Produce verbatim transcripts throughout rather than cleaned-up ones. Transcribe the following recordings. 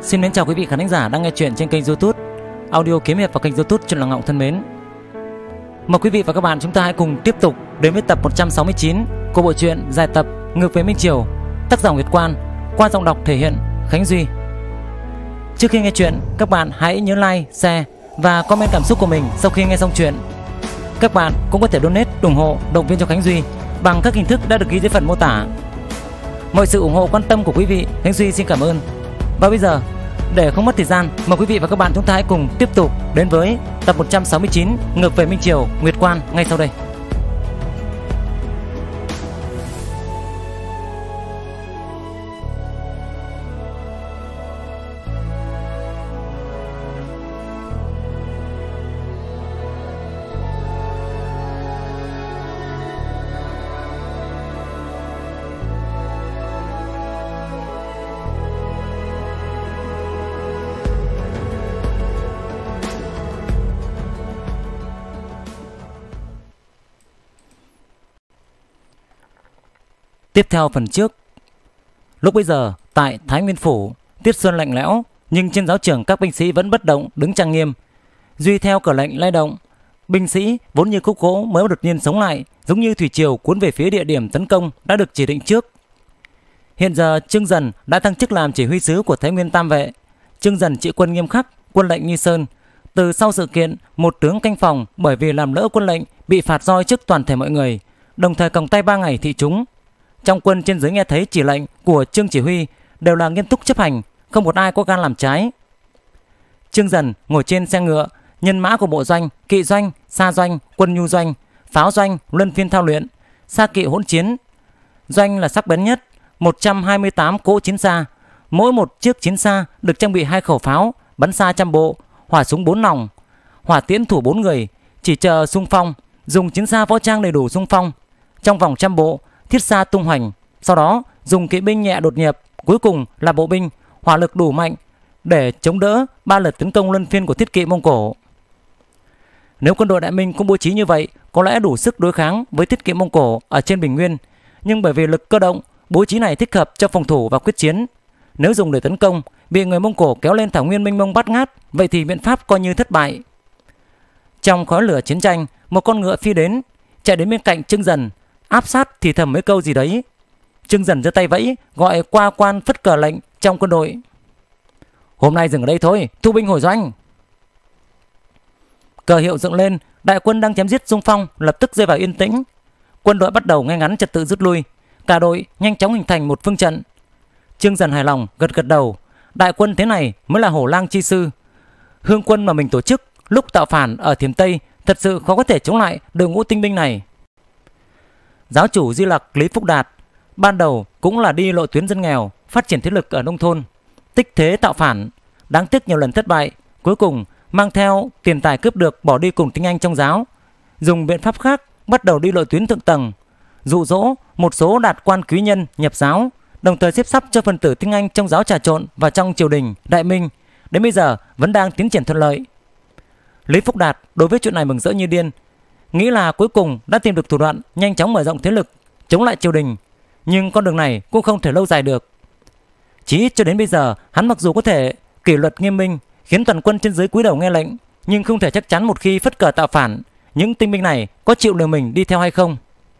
Xin mến chào quý vị khán thính giả đang nghe chuyện trên kênh YouTube Audio Kiếm Hiệp và kênh YouTube Trần Lòng Ngọc thân mến. Mời quý vị và các bạn chúng ta hãy cùng tiếp tục đến với tập một trăm sáu mươi chín của bộ truyện dài tập Ngược về Minh Triều, tác giả Nguyệt Quan, qua giọng đọc thể hiện Khánh Duy. Trước khi nghe chuyện, các bạn hãy nhớ like, share và comment cảm xúc của mình sau khi nghe xong chuyện. Các bạn cũng có thể donate ủng hộ, động viên cho Khánh Duy bằng các hình thức đã được ghi dưới phần mô tả. Mọi sự ủng hộ quan tâm của quý vị, Khánh Duy xin cảm ơn. Và bây giờ, để không mất thời gian, mời quý vị và các bạn chúng ta hãy cùng tiếp tục đến với tập một trăm sáu mươi chín Ngược về Minh Triều, Nguyệt Quan ngay sau đây. Tiếp theo phần trước. Lúc bây giờ tại Thái Nguyên Phủ, tiết xuân lạnh lẽo, nhưng trên giáo trường các binh sĩ vẫn bất động đứng trang nghiêm. Duy theo cờ lệnh lay động, binh sĩ vốn như khúc gỗ mới đột nhiên sống lại, giống như thủy triều cuốn về phía địa điểm tấn công đã được chỉ định trước. Hiện giờ Trương Dần đã thăng chức làm chỉ huy sứ của Thái Nguyên Tam Vệ. Trương Dần trị quân nghiêm khắc, quân lệnh như sơn. Từ sau sự kiện, một tướng canh phòng bởi vì làm lỡ quân lệnh bị phạt roi trước toàn thể mọi người, đồng thời còng tay ba ngày thị chúng. Trong quân trên dưới nghe thấy chỉ lệnh của Trương chỉ huy đều là nghiêm túc chấp hành, không một ai có gan làm trái. Trương Dần ngồi trên xe ngựa, nhân mã của bộ doanh, kỵ doanh, xa doanh, quân nhu doanh, pháo doanh luân phiên thao luyện, xa kỵ hỗn chiến. Doanh là sắc bén nhất, một trăm hai mươi tám cỗ chiến xa, mỗi một chiếc chiến xa được trang bị hai khẩu pháo, bắn xa trăm bộ, hỏa súng bốn nòng, hỏa tiễn thủ bốn người, chỉ chờ xung phong, dùng chiến xa võ trang đầy đủ xung phong trong vòng trăm bộ, thiết xa tung hoành, sau đó dùng kỵ binh nhẹ đột nhập, cuối cùng là bộ binh hỏa lực đủ mạnh để chống đỡ ba lượt tấn công luân phiên của thiết kỵ Mông Cổ. Nếu quân đội Đại Minh cũng bố trí như vậy, có lẽ đủ sức đối kháng với thiết kỵ Mông Cổ ở trên bình nguyên, nhưng bởi vì lực cơ động, bố trí này thích hợp cho phòng thủ và quyết chiến. Nếu dùng để tấn công, bị người Mông Cổ kéo lên thảo nguyên mênh mông bát ngát, vậy thì biện pháp coi như thất bại. Trong khói lửa chiến tranh, một con ngựa phi đến, chạy đến bên cạnh Trương Dần, áp sát thì thầm mấy câu gì đấy. Trương Dần giơ tay vẫy gọi qua quan phất cờ lệnh trong quân đội. Hôm nay dừng ở đây thôi, thu binh hồi doanh. Cờ hiệu dựng lên, đại quân đang chém giết xung phong lập tức rơi vào yên tĩnh. Quân đội bắt đầu ngay ngắn trật tự rút lui, cả đội nhanh chóng hình thành một phương trận. Trương Dần hài lòng gật gật đầu, đại quân thế này mới là hổ lang chi sư. Hương quân mà mình tổ chức lúc tạo phản ở Thiểm Tây thật sự khó có thể chống lại đội ngũ tinh binh này. Giáo chủ Di Lặc Lý Phúc Đạt ban đầu cũng là đi lộ tuyến dân nghèo, phát triển thế lực ở nông thôn, tích thế tạo phản, đáng tiếc nhiều lần thất bại, cuối cùng mang theo tiền tài cướp được bỏ đi cùng tinh anh trong giáo, dùng biện pháp khác bắt đầu đi lộ tuyến thượng tầng, dụ dỗ một số đạt quan quý nhân nhập giáo, đồng thời xếp sắp cho phần tử tinh anh trong giáo trà trộn và trong triều đình Đại Minh, đến bây giờ vẫn đang tiến triển thuận lợi. Lý Phúc Đạt đối với chuyện này mừng rỡ như điên, nghĩ là cuối cùng đã tìm được thủ đoạn nhanh chóng mở rộng thế lực chống lại triều đình, nhưng con đường này cũng không thể lâu dài được. Chỉ ít cho đến bây giờ, hắn mặc dù có thể kỷ luật nghiêm minh, khiến toàn quân trên dưới cúi đầu nghe lệnh, nhưng không thể chắc chắn một khi phất cờ tạo phản, những tinh binh này có chịu liều mình đi theo hay không.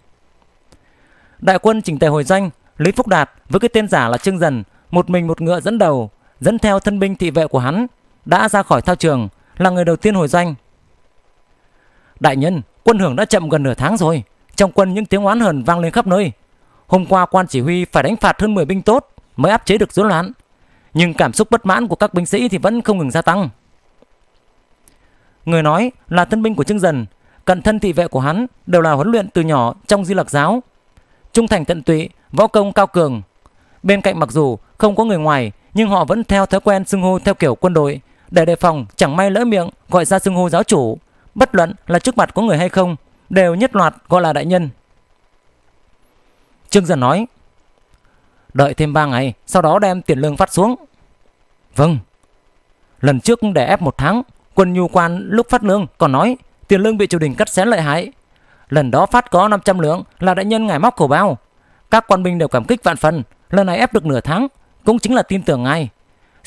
Đại quân chỉnh tề hồi doanh, Lý Phúc Đạt với cái tên giả là Trương Dần, một mình một ngựa dẫn đầu, dẫn theo thân binh thị vệ của hắn, đã ra khỏi thao trường, là người đầu tiên hồi doanh. Đại nhân, quân hưởng đã chậm gần nửa tháng rồi, trong quân những tiếng oán hờn vang lên khắp nơi. Hôm qua quan chỉ huy phải đánh phạt hơn mười binh tốt mới áp chế được rối loạn, nhưng cảm xúc bất mãn của các binh sĩ thì vẫn không ngừng gia tăng. Người nói là tân binh của Trương Dần, cận thân thị vệ của hắn đều là huấn luyện từ nhỏ trong Di Lặc giáo, trung thành tận tụy, võ công cao cường. Bên cạnh mặc dù không có người ngoài, nhưng họ vẫn theo thói quen xưng hô theo kiểu quân đội, để đề phòng chẳng may lỡ miệng gọi ra xưng hô giáo chủ, bất luận là trước mặt có người hay không, đều nhất loạt gọi là đại nhân. Trương Dần nói: đợi thêm ba ngày, sau đó đem tiền lương phát xuống. Vâng. Lần trước để ép một tháng, quân nhu quan lúc phát lương còn nói tiền lương bị triều đình cắt xén lợi hại. Lần đó phát có năm trăm lượng là đại nhân ngài móc khẩu bao. Các quan binh đều cảm kích vạn phần. Lần này ép được nửa tháng cũng chính là tin tưởng ngài.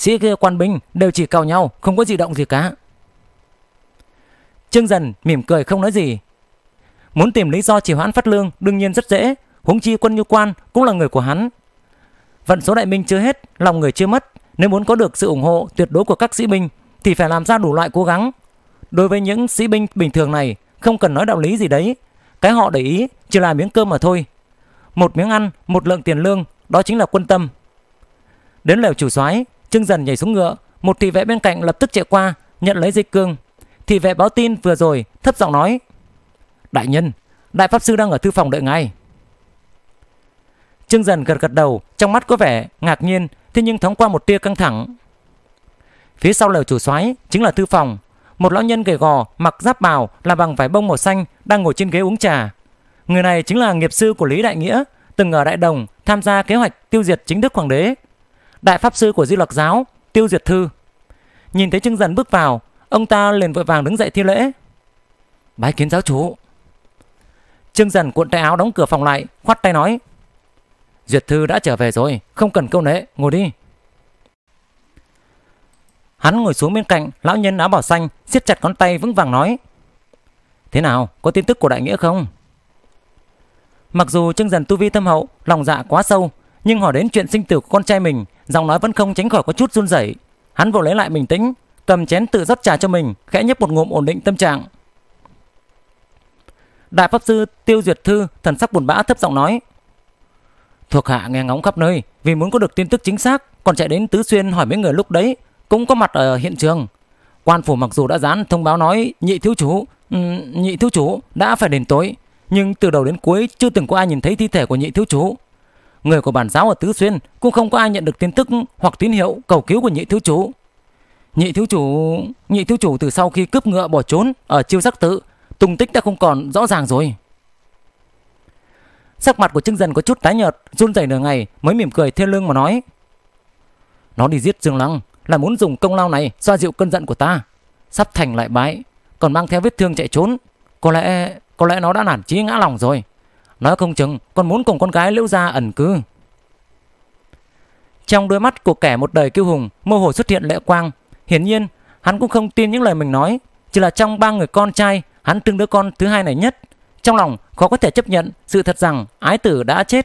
sĩ kia quan binh đều chỉ cào nhau, không có gì động gì cả. Trương Dần mỉm cười không nói gì. Muốn tìm lý do trì hoãn phát lương đương nhiên rất dễ, huống chi Quân Nhu Quan cũng là người của hắn. Vận số đại binh chưa hết, lòng người chưa mất. Nếu muốn có được sự ủng hộ tuyệt đối của các sĩ binh thì phải làm ra đủ loại cố gắng. Đối với những sĩ binh bình thường này, không cần nói đạo lý gì đấy, cái họ để ý chỉ là miếng cơm mà thôi. Một miếng ăn, một lượng tiền lương, đó chính là quân tâm. Đến lều chủ soái, Trương Dần nhảy xuống ngựa, một thị vệ bên cạnh lập tức chạy qua nhận lấy dây cương. Thị vệ báo tin vừa rồi thấp giọng nói: đại nhân, đại pháp sư đang ở thư phòng đợi ngài. Trương Dần gật gật đầu, trong mắt có vẻ ngạc nhiên, thế nhưng thoáng qua một tia căng thẳng. Phía sau lều chủ soái chính là thư phòng. Một lão nhân gầy gò mặc giáp bào là bằng vải bông màu xanh đang ngồi trên ghế uống trà. Người này chính là nghiệp sư của Lý Đại Nghĩa, từng ở Đại Đồng tham gia kế hoạch tiêu diệt chính Đức Hoàng đế, đại pháp sư của Di Lặc giáo Tiêu Diệt Thư. Nhìn thấy Trương Dần bước vào, ông ta liền vội vàng đứng dậy thi lễ: bái kiến giáo chủ. Trương Dần cuộn tay áo đóng cửa phòng lại, khoát tay nói: Duyệt Thư đã trở về rồi, không cần câu nệ, ngồi đi. Hắn ngồi xuống bên cạnh lão nhân áo bào xanh, siết chặt ngón tay vững vàng nói: thế nào, có tin tức của Đại Nghĩa không? Mặc dù Trương Dần tu vi thâm hậu, lòng dạ quá sâu, nhưng hỏi đến chuyện sinh tử của con trai mình, giọng nói vẫn không tránh khỏi có chút run rẩy. Hắn vội lấy lại bình tĩnh, cầm chén tự rót trà cho mình, khẽ nhấp một ngụm ổn định tâm trạng. Đại pháp sư Tiêu Duyệt Thư thần sắc buồn bã thấp giọng nói: thuộc hạ nghe ngóng khắp nơi, vì muốn có được tin tức chính xác, còn chạy đến Tứ Xuyên hỏi mấy người lúc đấy cũng có mặt ở hiện trường. Quan phủ mặc dù đã dán thông báo nói nhị thiếu chủ, um, nhị thiếu chủ đã phải đền tội, nhưng từ đầu đến cuối chưa từng có ai nhìn thấy thi thể của nhị thiếu chủ. Người của bản giáo ở Tứ Xuyên cũng không có ai nhận được tin tức hoặc tín hiệu cầu cứu của nhị thiếu chủ. Nhị thiếu chủ, nhị thiếu chủ từ sau khi cướp ngựa bỏ trốn ở Chiêu Giác Tự, tung tích đã không còn rõ ràng rồi. Sắc mặt của Trương Dần có chút tái nhợt, run rẩy nửa ngày mới mỉm cười thê lương mà nói: nó đi giết Dương Lăng là muốn dùng công lao này xoa dịu cơn giận của ta. Sắp thành lại bái, còn mang theo vết thương chạy trốn. Có lẽ có lẽ nó đã nản chí ngã lòng rồi. Nói không chừng còn muốn cùng con gái Liễu gia ẩn cư. Trong đôi mắt của kẻ một đời kiêu hùng mơ hồ xuất hiện lệ quang. Hiển nhiên hắn cũng không tin những lời mình nói. Chỉ là trong ba người con trai, hắn thương đứa con thứ hai này nhất. Trong lòng khó có thể chấp nhận sự thật rằng ái tử đã chết.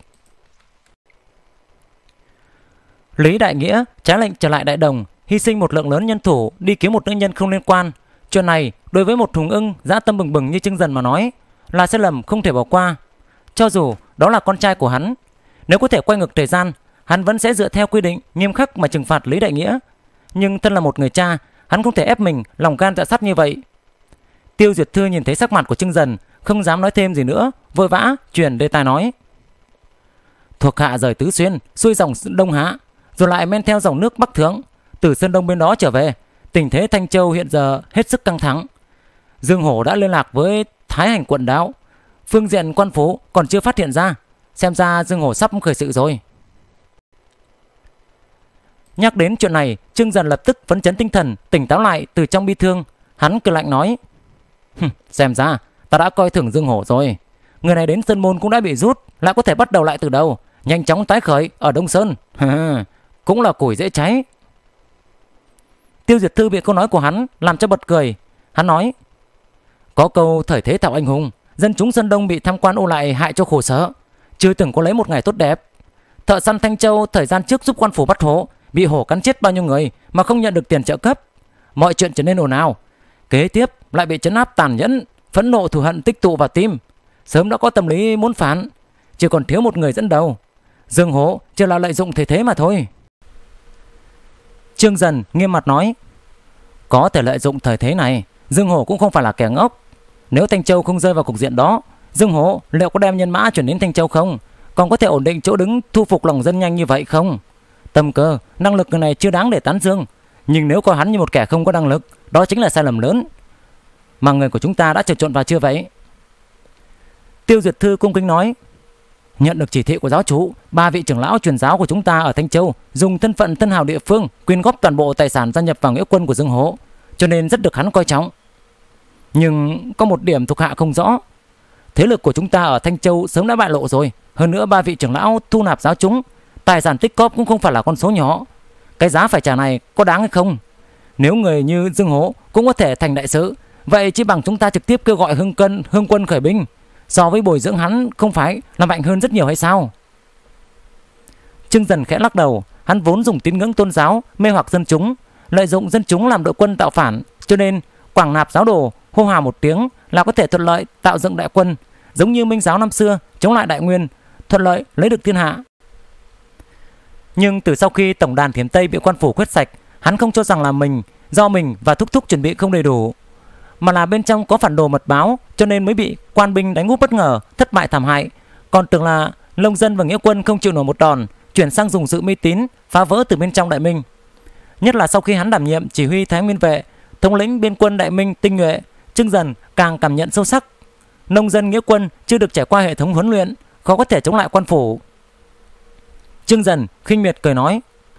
Lý Đại Nghĩa trái lệnh trở lại Đại Đồng, hy sinh một lượng lớn nhân thủ đi cứu một nữ nhân không liên quan. Chuyện này đối với một hùng ưng dã tâm bừng bừng như Trương Dần mà nói là sai lầm không thể bỏ qua. Cho dù đó là con trai của hắn, nếu có thể quay ngược thời gian, hắn vẫn sẽ dựa theo quy định nghiêm khắc mà trừng phạt Lý Đại Nghĩa. Nhưng thân là một người cha, hắn không thể ép mình lòng gan dạ sắt như vậy. Tiêu Duyệt Thư nhìn thấy sắc mặt của Trương Dần, không dám nói thêm gì nữa, vội vã chuyển đề tài nói: thuộc hạ rời Tứ Xuyên xuôi dòng Đông Hạ, rồi lại men theo dòng nước Bắc Thượng, từ Sơn Đông bên đó trở về. Tình thế Thanh Châu hiện giờ hết sức căng thẳng. Dương Hổ đã liên lạc với Thái Hành quận đạo, phương diện quan phố còn chưa phát hiện ra, xem ra Dương Hổ sắp khởi sự rồi. Nhắc đến chuyện này, Trương Dần lập tức phấn chấn tinh thần, tỉnh táo lại từ trong bi thương. Hắn cười lạnh nói: xem ra ta đã coi thường Dương Hổ rồi. Người này đến Sơn Môn cũng đã bị rút, lại có thể bắt đầu lại từ đầu, nhanh chóng tái khởi ở Đông Sơn. Cũng là củi dễ cháy. Tiêu Diệt Thư bị câu nói của hắn làm cho bật cười. Hắn nói: có câu thời thế tạo anh hùng, dân chúng Sơn Đông bị tham quan ô lại hại cho khổ sở, chưa từng có lấy một ngày tốt đẹp. Thợ săn Thanh Châu thời gian trước giúp quan phủ bắt hổ, bị hổ cắn chết bao nhiêu người mà không nhận được tiền trợ cấp. Mọi chuyện trở nên ồn ào, kế tiếp lại bị trấn áp tàn nhẫn, phẫn nộ thù hận tích tụ vào tim, sớm đã có tâm lý muốn phản, chỉ còn thiếu một người dẫn đầu. Dương Hổ chỉ là lợi dụng thời thế mà thôi. Trương Dần nghiêm mặt nói: có thể lợi dụng thời thế này, Dương Hổ cũng không phải là kẻ ngốc. Nếu Thanh Châu không rơi vào cục diện đó, Dương Hổ liệu có đem nhân mã chuyển đến Thanh Châu không? Còn có thể ổn định chỗ đứng, thu phục lòng dân nhanh như vậy không? Tâm cơ, năng lực người này chưa đáng để tán dương, nhưng nếu coi hắn như một kẻ không có năng lực, đó chính là sai lầm lớn. Mà người của chúng ta đã trà trộn vào chưa vậy? Tiêu Duyệt Thư cung kính nói: nhận được chỉ thị của giáo chủ, ba vị trưởng lão truyền giáo của chúng ta ở Thanh Châu dùng thân phận thân hào địa phương quyên góp toàn bộ tài sản gia nhập vào nghĩa quân của Dương Hổ, cho nên rất được hắn coi trọng. Nhưng có một điểm thuộc hạ không rõ, thế lực của chúng ta ở Thanh Châu sớm đã bại lộ rồi. Hơn nữa ba vị trưởng lão thu nạp giáo chúng, tài sản tích cóp cũng không phải là con số nhỏ. cái giá phải trả này có đáng hay không? Nếu người như Dương Hổ cũng có thể thành đại sứ, vậy chỉ bằng chúng ta trực tiếp kêu gọi hương cân hương quân khởi binh, so với bồi dưỡng hắn không phải là mạnh hơn rất nhiều hay sao? Trương Dần khẽ lắc đầu. Hắn vốn dùng tín ngưỡng tôn giáo mê hoặc dân chúng, lợi dụng dân chúng làm đội quân tạo phản, cho nên quảng nạp giáo đồ, hô hào một tiếng là có thể thuận lợi tạo dựng đại quân, giống như Minh giáo năm xưa chống lại Đại Nguyên, thuận lợi lấy được thiên hạ. Nhưng từ sau khi tổng đàn Thiểm Tây bị quan phủ quét sạch, hắn không cho rằng là mình do mình và thúc thúc chuẩn bị không đầy đủ, mà là bên trong có phản đồ mật báo, cho nên mới bị quan binh đánh úp bất ngờ, thất bại thảm hại. Còn tưởng là nông dân và nghĩa quân không chịu nổi một đòn, chuyển sang dùng sự mê tín phá vỡ từ bên trong Đại Minh. Nhất là sau khi hắn đảm nhiệm chỉ huy Thái Nguyên vệ, thống lĩnh biên quân Đại Minh tinh nhuệ, Trương Dần càng cảm nhận sâu sắc, nông dân nghĩa quân chưa được trải qua hệ thống huấn luyện, khó có thể chống lại quan phủ. Trương Dần khinh miệt cười nói: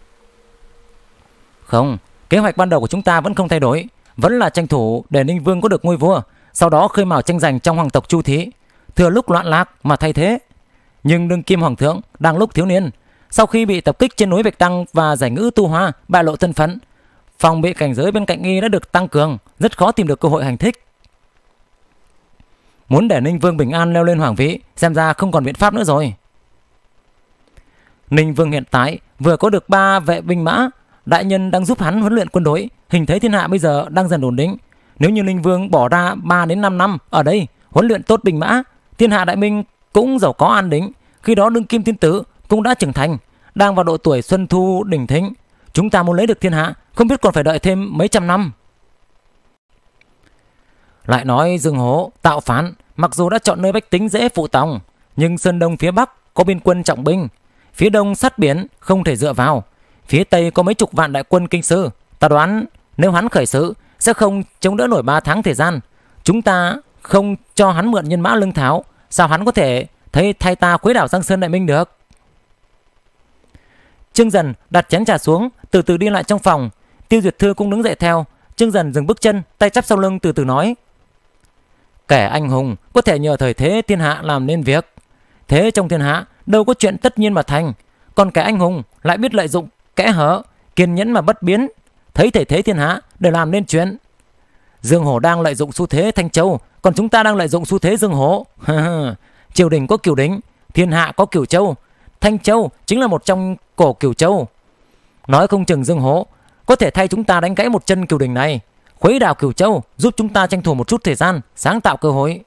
"Không, kế hoạch ban đầu của chúng ta vẫn không thay đổi, vẫn là tranh thủ để Ninh Vương có được ngôi vua, sau đó khơi mào tranh giành trong hoàng tộc Chu Thí, thừa lúc loạn lạc mà thay thế. Nhưng đương kim hoàng thượng đang lúc thiếu niên, sau khi bị tập kích trên núi Bạch Tăng và giải ngữ tu hóa bại lộ thân phận, phòng bị cảnh giới bên cạnh y đã được tăng cường, rất khó tìm được cơ hội hành thích. Muốn để Ninh Vương bình an leo lên hoàng vị, xem ra không còn biện pháp nữa rồi." Ninh Vương hiện tại vừa có được ba vệ binh mã, đại nhân đang giúp hắn huấn luyện quân đội, hình thế thiên hạ bây giờ đang dần ổn định. Nếu như Ninh Vương bỏ ra ba đến năm năm ở đây huấn luyện tốt binh mã, thiên hạ Đại Minh cũng giàu có an định. Khi đó đương kim thiên tử cũng đã trưởng thành, đang vào độ tuổi xuân thu đỉnh thịnh. Chúng ta muốn lấy được thiên hạ, không biết còn phải đợi thêm mấy trăm năm. Lại nói Dương Hổ tạo phản, mặc dù đã chọn nơi bách tính dễ phụ tòng, nhưng Sơn Đông phía Bắc có biên quân trọng binh, phía Đông sát biển không thể dựa vào, phía Tây có mấy chục vạn đại quân kinh sư. Ta đoán nếu hắn khởi sự sẽ không chống đỡ nổi ba tháng thời gian. Chúng ta không cho hắn mượn nhân mã lương thảo, sao hắn có thể thấy thay ta khuấy đảo Giang Sơn Đại Minh được? Trương Dần đặt chén trà xuống, từ từ đi lại trong phòng. Tiêu Duyệt Thư cũng đứng dậy theo. Trương Dần dừng bước chân, tay chắp sau lưng, từ từ nói: "Kẻ anh hùng có thể nhờ thời thế thiên hạ làm nên việc. Thế trong thiên hạ đâu có chuyện tất nhiên mà thành, còn kẻ anh hùng lại biết lợi dụng kẽ hở, kiên nhẫn mà bất biến, thấy thể thế thiên hạ để làm nên chuyện. Dương Hổ đang lợi dụng xu thế Thanh Châu, còn chúng ta đang lợi dụng xu thế Dương Hổ. Triều đình có Cửu Đỉnh, thiên hạ có Cửu Châu, Thanh Châu chính là một trong cổ Cửu Châu. Nói không chừng Dương Hổ có thể thay chúng ta đánh gãy một chân Cửu Đỉnh này, khuấy đảo Cửu Châu, giúp chúng ta tranh thủ một chút thời gian, sáng tạo cơ hội."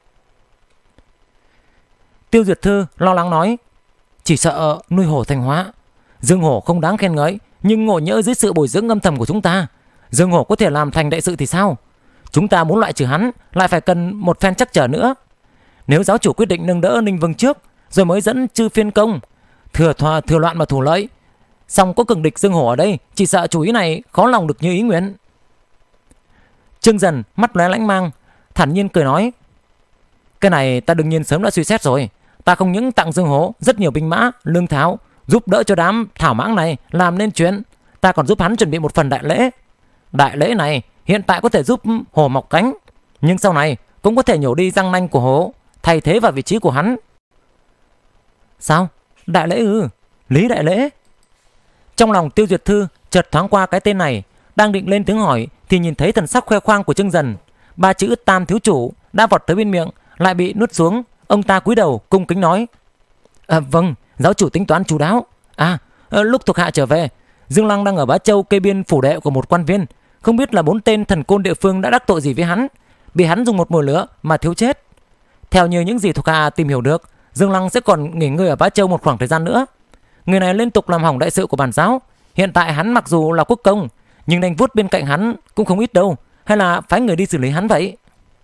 Tiêu Duyệt Thư lo lắng nói: "Chỉ sợ nuôi hổ thành hóa. Dương Hổ không đáng khen ngợi, nhưng ngộ nhỡ dưới sự bồi dưỡng âm thầm của chúng ta, Dương Hổ có thể làm thành đại sự thì sao? Chúng ta muốn loại trừ hắn lại phải cần một phen chắc trở nữa. Nếu giáo chủ quyết định nâng đỡ Ninh Vương trước, rồi mới dẫn chư phiên công, thừa thoa thừa loạn mà thủ lợi, song có cường địch Dương Hổ ở đây, chỉ sợ chủ ý này khó lòng được như ý nguyện." Trương Dần mắt lóe lãnh mang, thản nhiên cười nói: "Cái này ta đương nhiên sớm đã suy xét rồi. Ta không những tặng Dương Hổ rất nhiều binh mã, lương thảo, giúp đỡ cho đám thảo mãng này làm nên chuyện, ta còn giúp hắn chuẩn bị một phần đại lễ. Đại lễ này hiện tại có thể giúp hổ mọc cánh, nhưng sau này cũng có thể nhổ đi răng nanh của hổ, thay thế vào vị trí của hắn." "Sao? Đại lễ ư? Lý đại lễ?" Trong lòng Tiêu Duyệt Thư chợt thoáng qua cái tên này, đang định lên tiếng hỏi thì nhìn thấy thần sắc khoe khoang của Trương Dần. Ba chữ Tam thiếu chủ đã vọt tới bên miệng, lại bị nuốt xuống. Ông ta cúi đầu cung kính nói: à, "Vâng, giáo chủ tính toán chu đáo. À, lúc thuộc hạ trở về, Dương Lăng đang ở Bá Châu kê biên phủ đệ của một quan viên, không biết là bốn tên thần côn địa phương đã đắc tội gì với hắn, bị hắn dùng một mồi lửa mà thiếu chết. Theo như những gì thuộc hạ tìm hiểu được, Dương Lăng sẽ còn nghỉ ngơi ở Bá Châu một khoảng thời gian nữa. Người này liên tục làm hỏng đại sự của bản giáo. Hiện tại hắn mặc dù là quốc công, nhưng nanh vuốt bên cạnh hắn cũng không ít đâu. Hay là phái người đi xử lý hắn vậy?"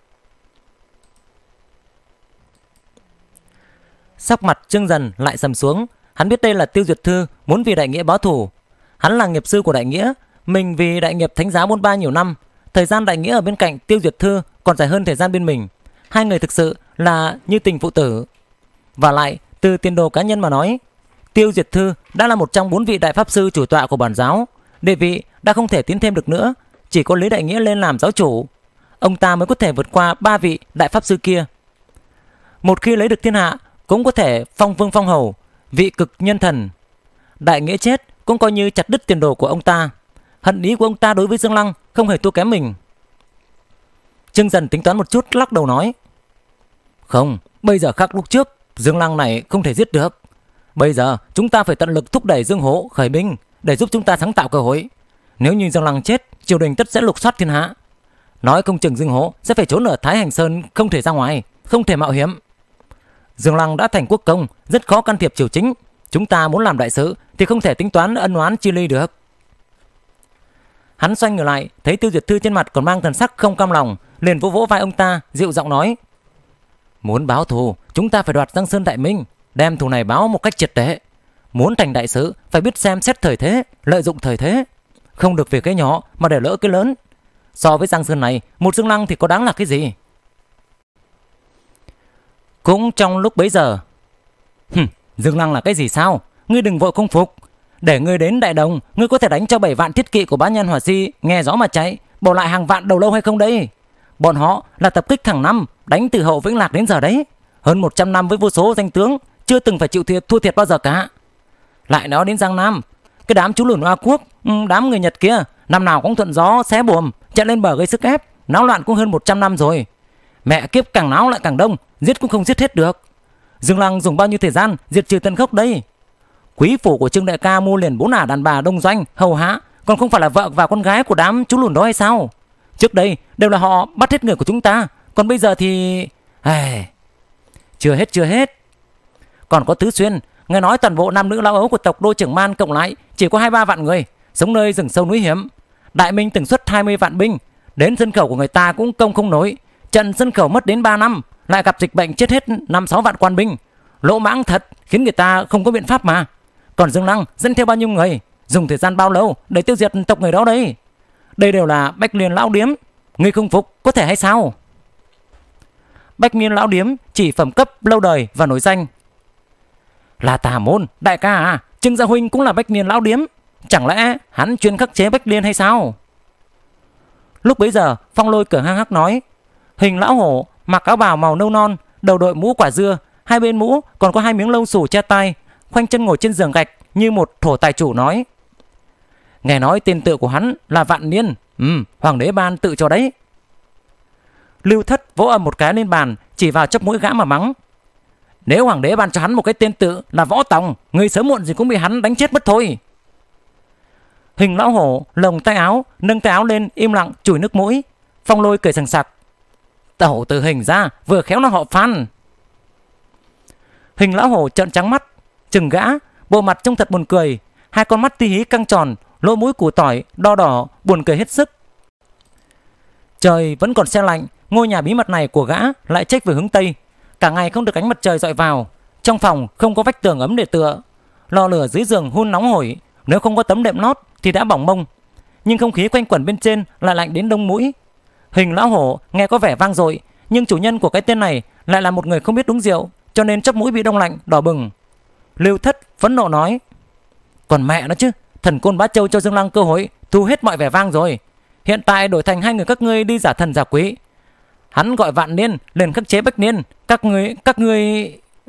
Sắc mặt Trương Dần lại sầm xuống. Hắn biết đây là Tiêu Duyệt Thư muốn vì đại nghĩa báo thù. Hắn là nghiệp sư của đại nghĩa, mình vì đại nghiệp thánh giá bôn ba nhiều năm, thời gian đại nghĩa ở bên cạnh Tiêu Duyệt Thư còn dài hơn thời gian bên mình. Hai người thực sự là như tình phụ tử. Và lại từ tiền đồ cá nhân mà nói, Tiêu Duyệt Thư đã là một trong bốn vị đại pháp sư chủ tọa của bản giáo, địa vị đã không thể tiến thêm được nữa, chỉ có Lý Đại Nghĩa lên làm giáo chủ, ông ta mới có thể vượt qua ba vị đại pháp sư kia. Một khi lấy được thiên hạ, cũng có thể phong vương phong hầu, vị cực nhân thần. Đại Nghĩa chết cũng coi như chặt đứt tiền đồ của ông ta. Hận ý của ông ta đối với Dương Lăng không hề thua kém mình. Trương Dần tính toán một chút, lắc đầu nói: Không, bây giờ khác lúc trước, Dương Lăng này không thể giết được. Bây giờ chúng ta phải tận lực thúc đẩy Dương Hổ khởi binh để giúp chúng ta sáng tạo cơ hội. Nếu như Dương Lăng chết, triều đình tất sẽ lục soát thiên hạ. Nói không chừng Dương Hổ sẽ phải trốn ở Thái Hành Sơn, không thể ra ngoài, không thể mạo hiểm. Dương Lăng đã thành quốc công, rất khó can thiệp triều chính. Chúng ta muốn làm đại sự thì không thể tính toán ân oán chia ly được. Hắn xoay người lại, thấy Tiêu Duyệt Thư trên mặt còn mang thần sắc không cam lòng, liền vỗ vỗ vai ông ta, dịu giọng nói: Muốn báo thù, chúng ta phải đoạt Giang Sơn Đại Minh, đem thù này báo một cách triệt để. Muốn thành đại sự, phải biết xem xét thời thế, lợi dụng thời thế, không được vì cái nhỏ mà để lỡ cái lớn. So với Giang Sơn này, một Dương Lăng thì có đáng là cái gì? Cũng trong lúc bấy giờ, Hừm, Dương Lăng là cái gì sao? Ngươi đừng vội không phục. Để ngươi đến Đại Đồng, ngươi có thể đánh cho bảy vạn thiết kỵ của bá nhân Hỏa Si nghe gió mà chạy, bỏ lại hàng vạn đầu lâu hay không đây? Bọn họ là tập kích hàng năm, đánh từ hậu Vĩnh Lạc đến giờ đấy. Hơn một trăm năm với vô số danh tướng, chưa từng phải chịu thiệt thua thiệt bao giờ cả. Lại nói đến Giang Nam, cái đám chú lùn Hoa Quốc, đám người Nhật kia, năm nào cũng thuận gió xé buồm, chạy lên bờ gây sức ép, náo loạn cũng hơn một trăm năm rồi. Mẹ kiếp, càng náo lại càng đông, giết cũng không giết hết được. Dương Lăng dùng bao nhiêu thời gian diệt trừ Tân Khốc đây? Quý phủ của Trương đại ca mua liền bốn ả đàn bà đông doanh hầu hạ, còn không phải là vợ và con gái của đám chú lùn đó hay sao? Trước đây đều là họ bắt hết người của chúng ta, còn bây giờ thì... Ai... Chưa hết chưa hết. Còn có Tứ Xuyên, nghe nói toàn bộ nam nữ lão ấu của tộc Đô Trưởng Man cộng lại chỉ có hai ba vạn người, sống nơi rừng sâu núi hiểm. Đại Minh từng xuất hai mươi vạn binh, đến sân khẩu của người ta cũng công không nổi. Trận sân khẩu mất đến ba năm, lại gặp dịch bệnh chết hết năm sáu vạn quan binh. Lỗ mãng thật, khiến người ta không có biện pháp mà. Còn Dương Lăng dẫn theo bao nhiêu người, dùng thời gian bao lâu để tiêu diệt tộc người đó đây? Đây đều là Bách Liên lão điếm, ngươi không phục có thể hay sao? Bách Liên lão điếm chỉ phẩm cấp lâu đời và nổi danh. Là tà môn, đại ca à, Trương gia huynh cũng là Bách Liên lão điếm, chẳng lẽ hắn chuyên khắc chế Bách Liên hay sao? Lúc bấy giờ Phong Lôi cười hăng hắc nói: Hình lão hổ mặc áo bào màu nâu non, đầu đội mũ quả dưa, hai bên mũ còn có hai miếng lông xù che tai, khoanh chân ngồi trên giường gạch như một thổ tài chủ nói: Nghe nói tên tự của hắn là Vạn Niên, ừ, hoàng đế ban tự cho đấy. Lưu Thất vỗ ầm một cái lên bàn, chỉ vào chóp mũi gã mà mắng: Nếu hoàng đế ban cho hắn một cái tên tự là Võ Tòng, người sớm muộn gì cũng bị hắn đánh chết mất thôi. Hình lão hổ lồng tay áo, nâng tay áo lên im lặng chùi nước mũi. Phong Lôi cười sằng sặc: Tẩu từ Hình ra vừa khéo là họ Phan. Hình lão hổ trợn trắng mắt, chừng gã, bộ mặt trông thật buồn cười, hai con mắt ti hí căng tròn, lỗ mũi củ tỏi đo đỏ, buồn cười hết sức. Trời vẫn còn se lạnh, ngôi nhà bí mật này của gã lại chếch về hướng tây, cả ngày không được ánh mặt trời dọi vào. Trong phòng không có vách tường ấm để tựa, lò lửa dưới giường hun nóng hổi, nếu không có tấm đệm lót thì đã bỏng mông. Nhưng không khí quanh quẩn bên trên lại lạnh đến đông mũi. Hình lão hổ nghe có vẻ vang dội, nhưng chủ nhân của cái tên này lại là một người không biết uống rượu, cho nên chóp mũi bị đông lạnh đỏ bừng. Lưu Thất phẫn nộ nói: Còn mẹ nó chứ, thần Côn Bá Châu cho Dương Lăng cơ hội thu hết mọi vẻ vang rồi. Hiện tại đổi thành hai người các ngươi đi giả thần giả quý. Hắn gọi Vạn Niên lên khắc chế Bách Niên, các ngươi các ngươi.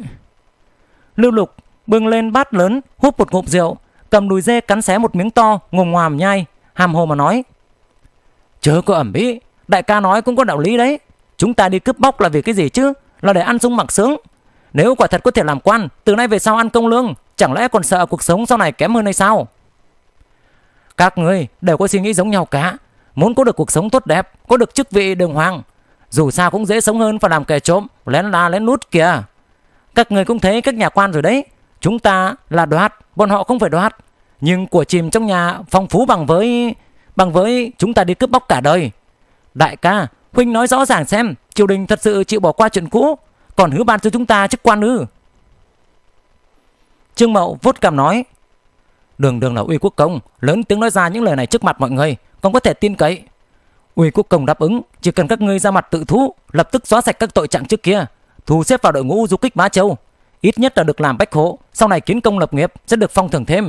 Lưu Lục bưng lên bát lớn, húp một ngụm rượu, cầm đùi dê cắn xé một miếng to, ngồm ngoàm nhai, hàm hồ mà nói: Chớ có ẩm ý, đại ca nói cũng có đạo lý đấy. Chúng ta đi cướp bóc là vì cái gì chứ? Là để ăn sung mặc sướng. Nếu quả thật có thể làm quan, từ nay về sau ăn công lương, chẳng lẽ còn sợ cuộc sống sau này kém hơn hay sao? Các ngươi đều có suy nghĩ giống nhau cả, muốn có được cuộc sống tốt đẹp, có được chức vị đường hoàng, dù sao cũng dễ sống hơn phải làm kẻ trộm, lén la lén lút kìa. Các người cũng thấy các nhà quan rồi đấy, chúng ta là đoạt, bọn họ không phải đoạt, nhưng của chìm trong nhà phong phú bằng với bằng với chúng ta đi cướp bóc cả đời. Đại ca, huynh nói rõ ràng xem, triều đình thật sự chịu bỏ qua chuyện cũ, còn hứa ban cho chúng ta chức quan ư? Trương Mậu vuốt cằm nói: Đường đường là Uy Quốc công, lớn tiếng nói ra những lời này trước mặt mọi người, còn có thể tin cậy. Uy Quốc công đáp ứng, chỉ cần các ngươi ra mặt tự thú, lập tức xóa sạch các tội trạng trước kia, thu xếp vào đội ngũ du kích Bá Châu, ít nhất là được làm bách hộ, sau này kiến công lập nghiệp sẽ được phong thưởng thêm.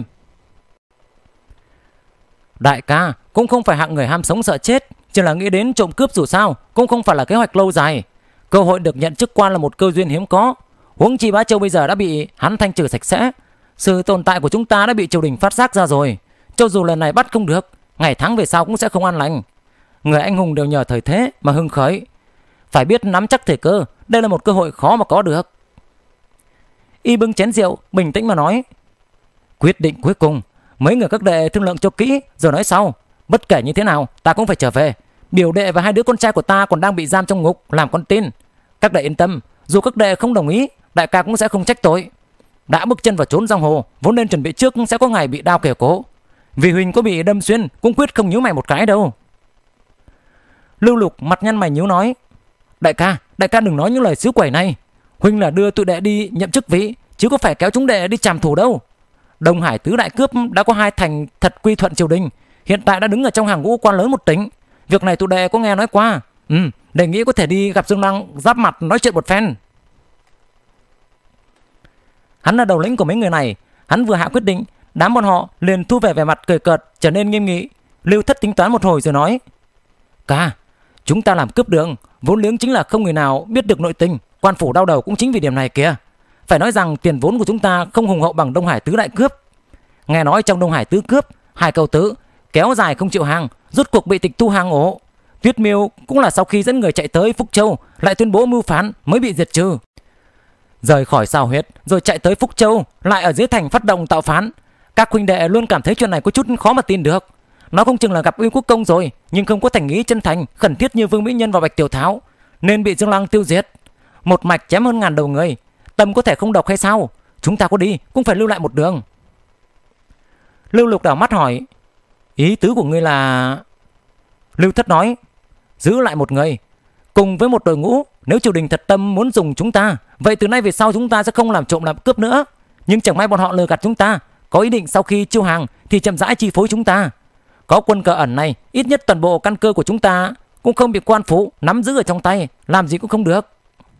Đại ca cũng không phải hạng người ham sống sợ chết, chỉ là nghĩ đến trộm cướp dù sao cũng không phải là kế hoạch lâu dài. Cơ hội được nhận chức quan là một cơ duyên hiếm có, huống chi Bá Châu bây giờ đã bị hắn thanh trừ sạch sẽ, Sự tồn tại của chúng ta đã bị triều đình phát giác ra rồi. Cho dù lần này bắt không được, ngày tháng về sau cũng sẽ không an lành. Người anh hùng đều nhờ thời thế mà hưng khởi. Phải biết nắm chắc thời cơ, đây là một cơ hội khó mà có được. Y bưng chén rượu, bình tĩnh mà nói: quyết định cuối cùng, mấy người các đệ thương lượng cho kỹ rồi nói sau. Bất kể như thế nào, ta cũng phải trở về. Biểu đệ và hai đứa con trai của ta còn đang bị giam trong ngục làm con tin. Các đệ yên tâm, dù các đệ không đồng ý, đại ca cũng sẽ không trách tội. Đã bước chân vào trốn giang hồ, vốn nên chuẩn bị trước sẽ có ngày bị đao kẻ cổ. Vì Huỳnh có bị đâm xuyên cũng quyết không nhíu mày một cái đâu. Lưu Lục mặt nhăn mày nhíu nói: đại ca, đại ca đừng nói những lời xíu quẩy này. Huỳnh là đưa tụi đệ đi nhậm chức vị, chứ có phải kéo chúng đệ đi trảm thủ đâu. Đông Hải tứ đại cướp đã có hai thành thật quy thuận triều đình, hiện tại đã đứng ở trong hàng ngũ quan lớn một tỉnh. Việc này tụi đệ có nghe nói qua. Ừ, đề nghị có thể đi gặp Dương Lăng giáp mặt nói chuyện một phen. Hắn là đầu lĩnh của mấy người này, hắn vừa hạ quyết định, đám bọn họ liền thu về vẻ mặt cười cợt, trở nên nghiêm nghị. Lưu Thất tính toán một hồi rồi nói: ca, chúng ta làm cướp đường vốn liếng chính là không người nào biết được nội tình. Quan phủ đau đầu cũng chính vì điểm này kìa. Phải nói rằng tiền vốn của chúng ta không hùng hậu bằng Đông Hải tứ đại cướp. Nghe nói trong Đông Hải tứ cướp, hai cầu tứ kéo dài không chịu hàng, rốt cuộc bị tịch thu hàng ổ. Tuyết Miêu cũng là sau khi dẫn người chạy tới Phúc Châu lại tuyên bố mưu phản mới bị diệt trừ. Rời khỏi Sao Huyệt rồi chạy tới Phúc Châu, lại ở dưới thành phát động tạo phán. Các huynh đệ luôn cảm thấy chuyện này có chút khó mà tin được. Nó không chừng là gặp Uy Quốc Công rồi, nhưng không có thành ý chân thành khẩn thiết như Vương Mỹ Nhân và Bạch Tiểu Tháo, nên bị Dương Lăng tiêu diệt. Một mạch chém hơn ngàn đầu người, tâm có thể không độc hay sao? Chúng ta có đi cũng phải lưu lại một đường. Lưu Lục đảo mắt hỏi: ý tứ của ngươi là? Lưu Thất nói: giữ lại một người cùng với một đội ngũ. Nếu triều đình thật tâm muốn dùng chúng ta, vậy từ nay về sau chúng ta sẽ không làm trộm làm cướp nữa. Nhưng chẳng may bọn họ lừa gạt chúng ta, có ý định sau khi chiêu hàng thì chậm rãi chi phối chúng ta. Có quân cờ ẩn này, ít nhất toàn bộ căn cơ của chúng ta cũng không bị quan phủ nắm giữ ở trong tay, làm gì cũng không được.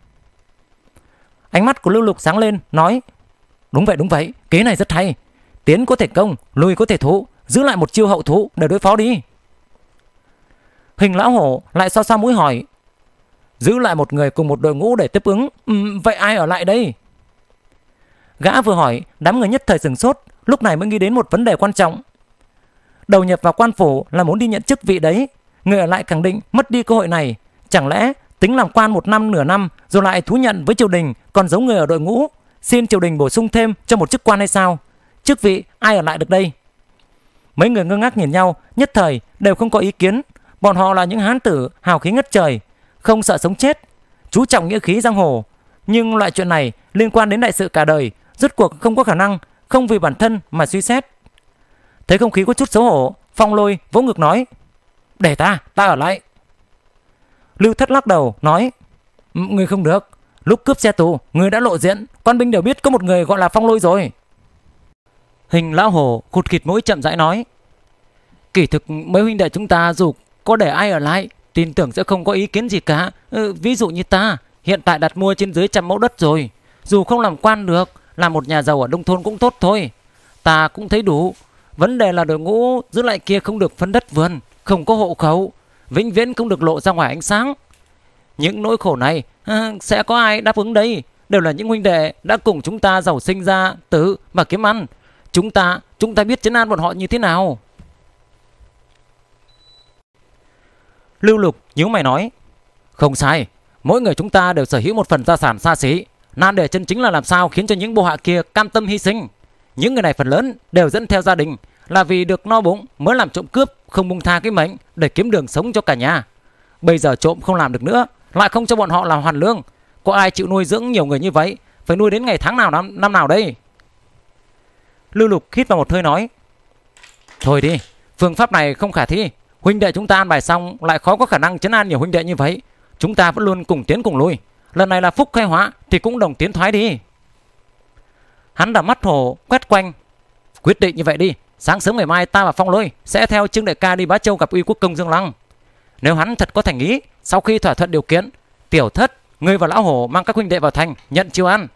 Ánh mắt của Lưu Lục sáng lên, nói: đúng vậy đúng vậy, kế này rất hay. Tiến có thể công, lùi có thể thủ, giữ lại một chiêu hậu thủ để đối phó đi. Hình Lão Hổ lại so sao mũi hỏi: giữ lại một người cùng một đội ngũ để tiếp ứng, ừ, vậy ai ở lại đây? Gã vừa hỏi, đám người nhất thời sửng sốt, lúc này mới nghĩ đến một vấn đề quan trọng. Đầu nhập vào quan phủ là muốn đi nhận chức vị đấy, người ở lại khẳng định mất đi cơ hội này. Chẳng lẽ tính làm quan một năm nửa năm rồi lại thú nhận với triều đình, còn giấu người ở đội ngũ, xin triều đình bổ sung thêm cho một chức quan hay sao? Chức vị ai ở lại được đây? Mấy người ngơ ngác nhìn nhau, nhất thời đều không có ý kiến. Bọn họ là những hán tử hào khí ngất trời, không sợ sống chết, chú trọng nghĩa khí giang hồ. Nhưng loại chuyện này liên quan đến đại sự cả đời, rốt cuộc không có khả năng không vì bản thân mà suy xét. Thấy không khí có chút xấu hổ, Phong Lôi vỗ ngực nói: để ta, ta ở lại. Lưu Thất lắc đầu nói: người không được, lúc cướp xe tù người đã lộ diện, quan binh đều biết có một người gọi là Phong Lôi rồi. Hình Lão Hổ khụt khịt mũi chậm rãi nói: kỳ thực mấy huynh đệ chúng ta dù có để ai ở lại, tin tưởng sẽ không có ý kiến gì cả. Ừ, ví dụ như ta hiện tại đặt mua trên dưới trăm mẫu đất rồi, dù không làm quan được, làm một nhà giàu ở nông thôn cũng tốt thôi. Ta cũng thấy đủ. Vấn đề là đội ngũ giữ lại kia không được phân đất vườn, không có hộ khẩu, vĩnh viễn không được lộ ra ngoài ánh sáng. Những nỗi khổ này à, sẽ có ai đáp ứng đây? Đều là những huynh đệ đã cùng chúng ta giàu sinh ra tử mà kiếm ăn. Chúng ta chúng ta biết trấn an bọn họ như thế nào? Lưu Lục nhíu mày nói: không sai, mỗi người chúng ta đều sở hữu một phần gia sản xa xỉ. Nan đề chân chính là làm sao khiến cho những bộ hạ kia cam tâm hy sinh. Những người này phần lớn đều dẫn theo gia đình, là vì được no bụng mới làm trộm cướp, không buông tha cái mệnh để kiếm đường sống cho cả nhà. Bây giờ trộm không làm được nữa, lại không cho bọn họ làm hoàn lương, có ai chịu nuôi dưỡng nhiều người như vậy? Phải nuôi đến ngày tháng nào năm, năm nào đây? Lưu Lục hít vào một hơi nói: thôi đi, phương pháp này không khả thi. Huynh đệ chúng ta an bài xong lại khó có khả năng trấn an nhiều huynh đệ như vậy. Chúng ta vẫn luôn cùng tiến cùng lui, lần này là phúc hay họa thì cũng đồng tiến thoái đi. Hắn đã mắt hổ quét quanh: quyết định như vậy đi, sáng sớm ngày mai ta và Phong Lôi sẽ theo Trương đại ca đi Bá Châu gặp Uy Quốc Công Dương Lăng. Nếu hắn thật có thành ý, sau khi thỏa thuận điều kiện, Tiểu Thất, ngươi và Lão Hổ mang các huynh đệ vào thành nhận chiêu ăn.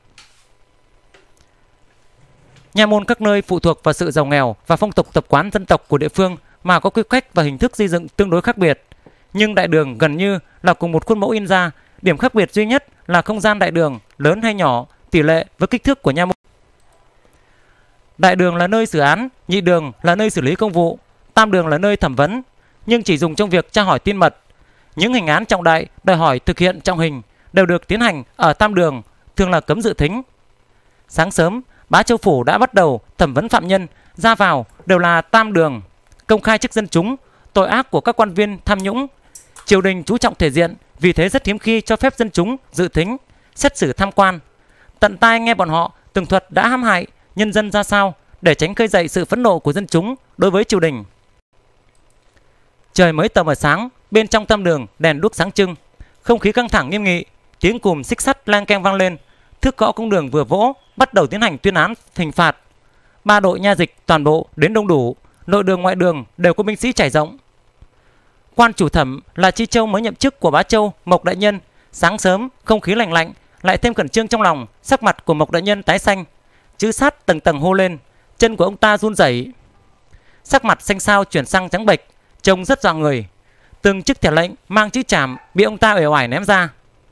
Nha môn các nơi phụ thuộc vào sự giàu nghèo và phong tục tập quán dân tộc của địa phương mà có quy cách và hình thức xây dựng tương đối khác biệt. Nhưng đại đường gần như là cùng một khuôn mẫu in ra, điểm khác biệt duy nhất là không gian đại đường lớn hay nhỏ, tỷ lệ với kích thước của nha môn. Đại đường là nơi xử án, nhị đường là nơi xử lý công vụ, tam đường là nơi thẩm vấn, nhưng chỉ dùng trong việc tra hỏi tin mật. Những hình án trọng đại đòi hỏi thực hiện trọng hình đều được tiến hành ở tam đường, thường là cấm dự thính. Sáng sớm, Bá Châu phủ đã bắt đầu thẩm vấn phạm nhân, ra vào đều là tam đường, công khai trước dân chúng tội ác của các quan viên tham nhũng. Triều đình chú trọng thể diện, vì thế rất hiếm khi cho phép dân chúng dự thính xét xử tham quan. Tận tai nghe bọn họ tường thuật đã hãm hại nhân dân ra sao, để tránh khơi dậy sự phẫn nộ của dân chúng đối với triều đình. Trời mới tờ mờ sáng, bên trong tam đường đèn đuốc sáng trưng, không khí căng thẳng nghiêm nghị, tiếng cùm xích sắt lang keng vang lên. Thước gõ công đường vừa vỗ, bắt đầu tiến hành tuyên án hình phạt. Ba đội nha dịch toàn bộ đến đông đủ, nội đường ngoại đường đều có binh sĩ trải rộng. Quan chủ thẩm là Chi Châu mới nhậm chức của Bá Châu, Mộc đại nhân. Sáng sớm không khí lạnh lạnh, lại thêm khẩn trương trong lòng, sắc mặt của Mộc đại nhân tái xanh, chữ sát tầng tầng hô lên, chân của ông ta run rẩy, sắc mặt xanh xao chuyển sang trắng bệch, trông rất dọa người. Từng chiếc thẻ lệnh mang chữ trảm bị ông ta uể oải ném ra.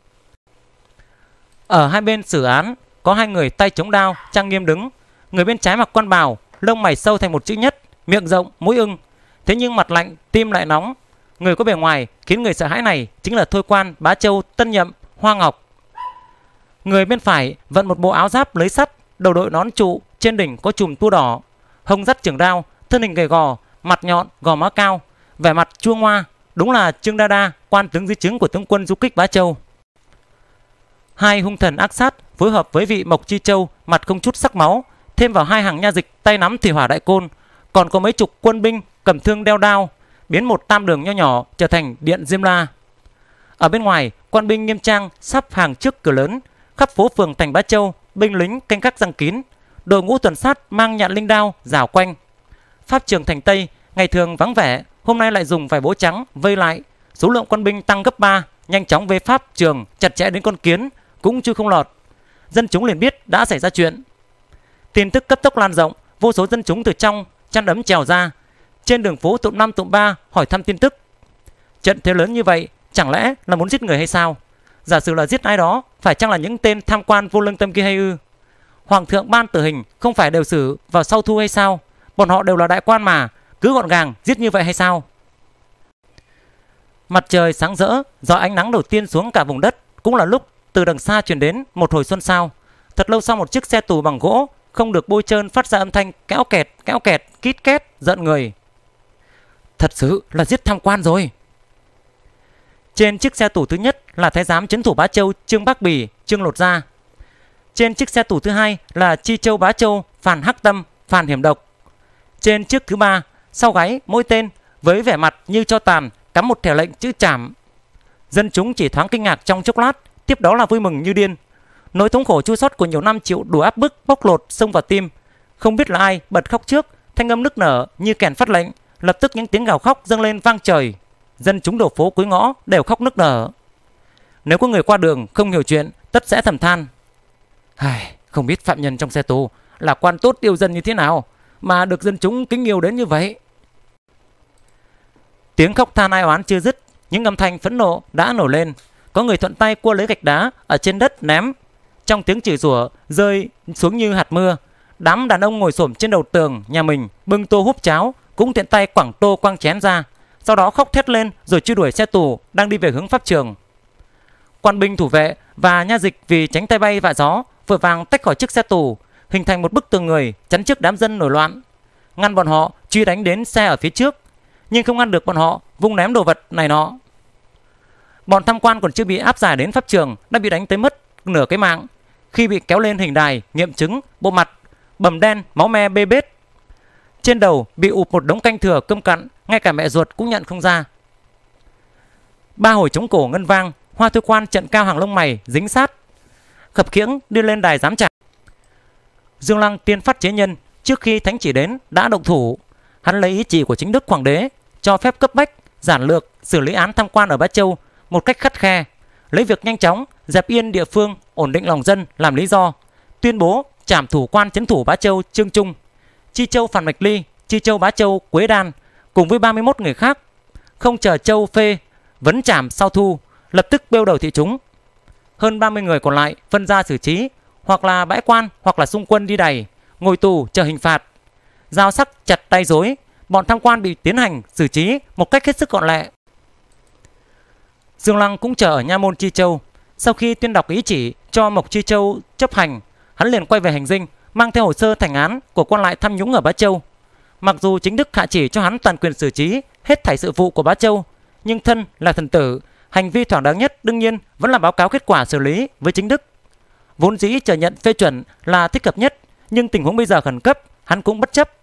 Ở hai bên xử án có hai người tay chống đao trang nghiêm đứng. Người bên trái mặc quan bào, lông mày sâu thành một chữ nhất, miệng rộng, mũi ưng, thế nhưng mặt lạnh, tim lại nóng. Người có bề ngoài khiến người sợ hãi này chính là thôi quan Bá Châu tân nhậm Hoa Ngọc. Người bên phải vận một bộ áo giáp lưới sắt, đầu đội nón trụ, trên đỉnh có chùm tua đỏ, hông dắt trường đao, thân hình gầy gò, mặt nhọn, gò má cao, vẻ mặt chua ngoa, đúng là Trương Đa Đa, quan tướng dưới trướng của tướng quân du kích Bá Châu. Hai hung thần ác sát phối hợp với vị Mộc Chi Châu, mặt không chút sắc máu, thêm vào hai hàng nha dịch tay nắm thủy hỏa đại côn, còn có mấy chục quân binh cầm thương đeo đao, biến một tam đường nho nhỏ trở thành điện Diêm La. Ở bên ngoài, quan binh nghiêm trang sắp hàng trước cửa lớn, khắp phố phường thành Bá Châu, binh lính canh gác giăng kín, đội ngũ tuần sát mang nhạn linh đao rảo quanh. Pháp trường thành Tây ngày thường vắng vẻ, hôm nay lại dùng vải bố trắng vây lại, số lượng quân binh tăng gấp ba, nhanh chóng vây pháp trường chặt chẽ đến con kiến cũng chưa không lọt. Dân chúng liền biết đã xảy ra chuyện. Tin tức cấp tốc lan rộng, vô số dân chúng từ trong chăn ấm trèo ra, trên đường phố tụm năm tụm ba hỏi thăm tin tức. Trận thế lớn như vậy chẳng lẽ là muốn giết người hay sao? Giả sử là giết ai đó, phải chăng là những tên tham quan vô lương tâm kia hay ư? Hoàng thượng ban tử hình không phải đều xử vào sau thu hay sao? Bọn họ đều là đại quan mà, cứ gọn gàng giết như vậy hay sao? Mặt trời sáng rỡ, rọi ánh nắng đầu tiên xuống cả vùng đất, cũng là lúc từ đằng xa truyền đến một hồi xuân sao. Thật lâu sau, một chiếc xe tù bằng gỗ không được bôi trơn phát ra âm thanh kéo kẹt kéo kẹt kít két giận người. Thật sự là giết tham quan rồi. Trên chiếc xe tù thứ nhất là thái giám trấn thủ Bá Châu Trương Bác Bì, Trương Lột Gia. Trên chiếc xe tù thứ hai là Chi Châu Bá Châu Phàn Hắc Tâm, Phàn Hiểm Độc. Trên chiếc thứ ba, sau gáy mỗi tên với vẻ mặt như cho tàn cắm một thẻ lệnh chữ trảm. Dân chúng chỉ thoáng kinh ngạc trong chốc lát, tiếp đó là vui mừng như điên. Nỗi thống khổ chua xót của nhiều năm chịu đủ áp bức bóc lột xông vào tim. Không biết là ai bật khóc trước, thanh âm nức nở như kèn phát lệnh, lập tức những tiếng gào khóc dâng lên vang trời. Dân chúng đầu phố cuối ngõ đều khóc nức nở. Nếu có người qua đường không hiểu chuyện, tất sẽ thầm than: Ai, không biết phạm nhân trong xe tù là quan tốt yêu dân như thế nào mà được dân chúng kính yêu đến như vậy. Tiếng khóc than ai oán chưa dứt, những âm thanh phẫn nộ đã nổi lên. Có người thuận tay cua lấy gạch đá ở trên đất ném, trong tiếng chửi rủa rơi xuống như hạt mưa. Đám đàn ông ngồi xổm trên đầu tường nhà mình bưng tô húp cháo cũng tiện tay quẳng tô quăng chén ra, sau đó khóc thét lên rồi truy đuổi xe tù đang đi về hướng pháp trường. Quan binh thủ vệ và nha dịch vì tránh tay bay vạ gió vội vàng tách khỏi chiếc xe tù, hình thành một bức tường người chắn trước đám dân nổi loạn, ngăn bọn họ truy đánh đến xe ở phía trước, nhưng không ngăn được bọn họ vung ném đồ vật này nọ. Bọn tham quan còn chưa bị áp giải đến pháp trường đã bị đánh tới mất nửa cái mạng. Khi bị kéo lên hình đài nghiệm chứng, bộ mặt bầm đen, máu me bê bết, trên đầu bị ụp một đống canh thừa cơm cặn, ngay cả mẹ ruột cũng nhận không ra. Ba hồi trống cổ ngân vang, Hoa Thư Quan trận cao hàng lông mày dính sát, khập khiễng đưa lên đài giám trả. Dương Lăng tiên phát chế nhân trước khi thánh chỉ đến đã động thủ. Hắn lấy ý chỉ của chính đức hoàng đế cho phép cấp bách giản lược xử lý án tham quan ở Bá Châu một cách khắt khe, lấy việc nhanh chóng dẹp yên địa phương, ổn định lòng dân làm lý do, tuyên bố trảm thủ quan trấn thủ Bá Châu Trương Trung, Chi Châu Phàn Mạch Ly, Chi Châu Bá Châu Quế Đan cùng với ba mươi mốt người khác, không chờ Châu phê vấn trảm sau thu, lập tức bêu đầu thị chúng. Hơn ba mươi người còn lại phân ra xử trí, hoặc là bãi quan hoặc là xung quân đi đày, ngồi tù chờ hình phạt. Dao sắc chặt tay rối, bọn tham quan bị tiến hành xử trí một cách hết sức gọn lẹ. Dương Lăng cũng chờ ở nha môn Chi Châu. Sau khi tuyên đọc ý chỉ cho Mộc Chi Châu chấp hành, hắn liền quay về hành dinh, mang theo hồ sơ thành án của quan lại tham nhũng ở Bá Châu. Mặc dù chính đức hạ chỉ cho hắn toàn quyền xử trí hết thảy sự vụ của Bá Châu, nhưng thân là thần tử, hành vi thỏa đáng nhất đương nhiên vẫn là báo cáo kết quả xử lý với chính đức. Vốn dĩ chờ nhận phê chuẩn là thích hợp nhất, nhưng tình huống bây giờ khẩn cấp, hắn cũng bất chấp.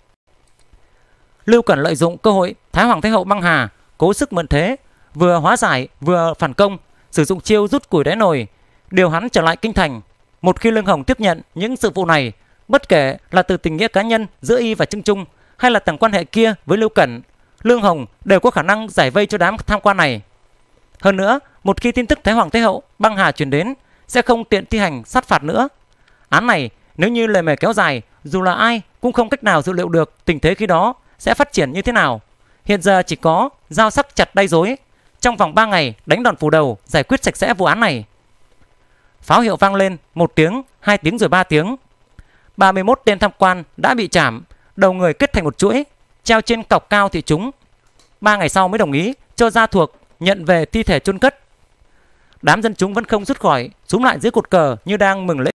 Lưu Cẩn lợi dụng cơ hội Thái Hoàng Thái Hậu băng hà, cố sức mượn thế, vừa hóa giải vừa phản công, sử dụng chiêu rút củi đáy nồi, điều hắn trở lại kinh thành. Một khi Lương Hồng tiếp nhận những sự vụ này, bất kể là từ tình nghĩa cá nhân giữa y và Trương Trung hay là tầng quan hệ kia với Lưu Cẩn, Lương Hồng đều có khả năng giải vây cho đám tham quan này. Hơn nữa, một khi tin tức Thái Hoàng Thái Hậu băng hà truyền đến, sẽ không tiện thi hành sát phạt nữa. Án này nếu như lời mề kéo dài, dù là ai cũng không cách nào dự liệu được tình thế khi đó sẽ phát triển như thế nào. Hiện giờ chỉ có dao sắc chặt đay rối, trong vòng ba ngày đánh đòn phủ đầu, giải quyết sạch sẽ vụ án này. Pháo hiệu vang lên một tiếng, hai tiếng rồi ba tiếng. ba mươi mốt tên tham quan đã bị trảm, đầu người kết thành một chuỗi, treo trên cọc cao thị chúng. Ba ngày sau mới đồng ý cho gia thuộc nhận về thi thể chôn cất. Đám dân chúng vẫn không rút khỏi, xúm lại dưới cột cờ như đang mừng lễ.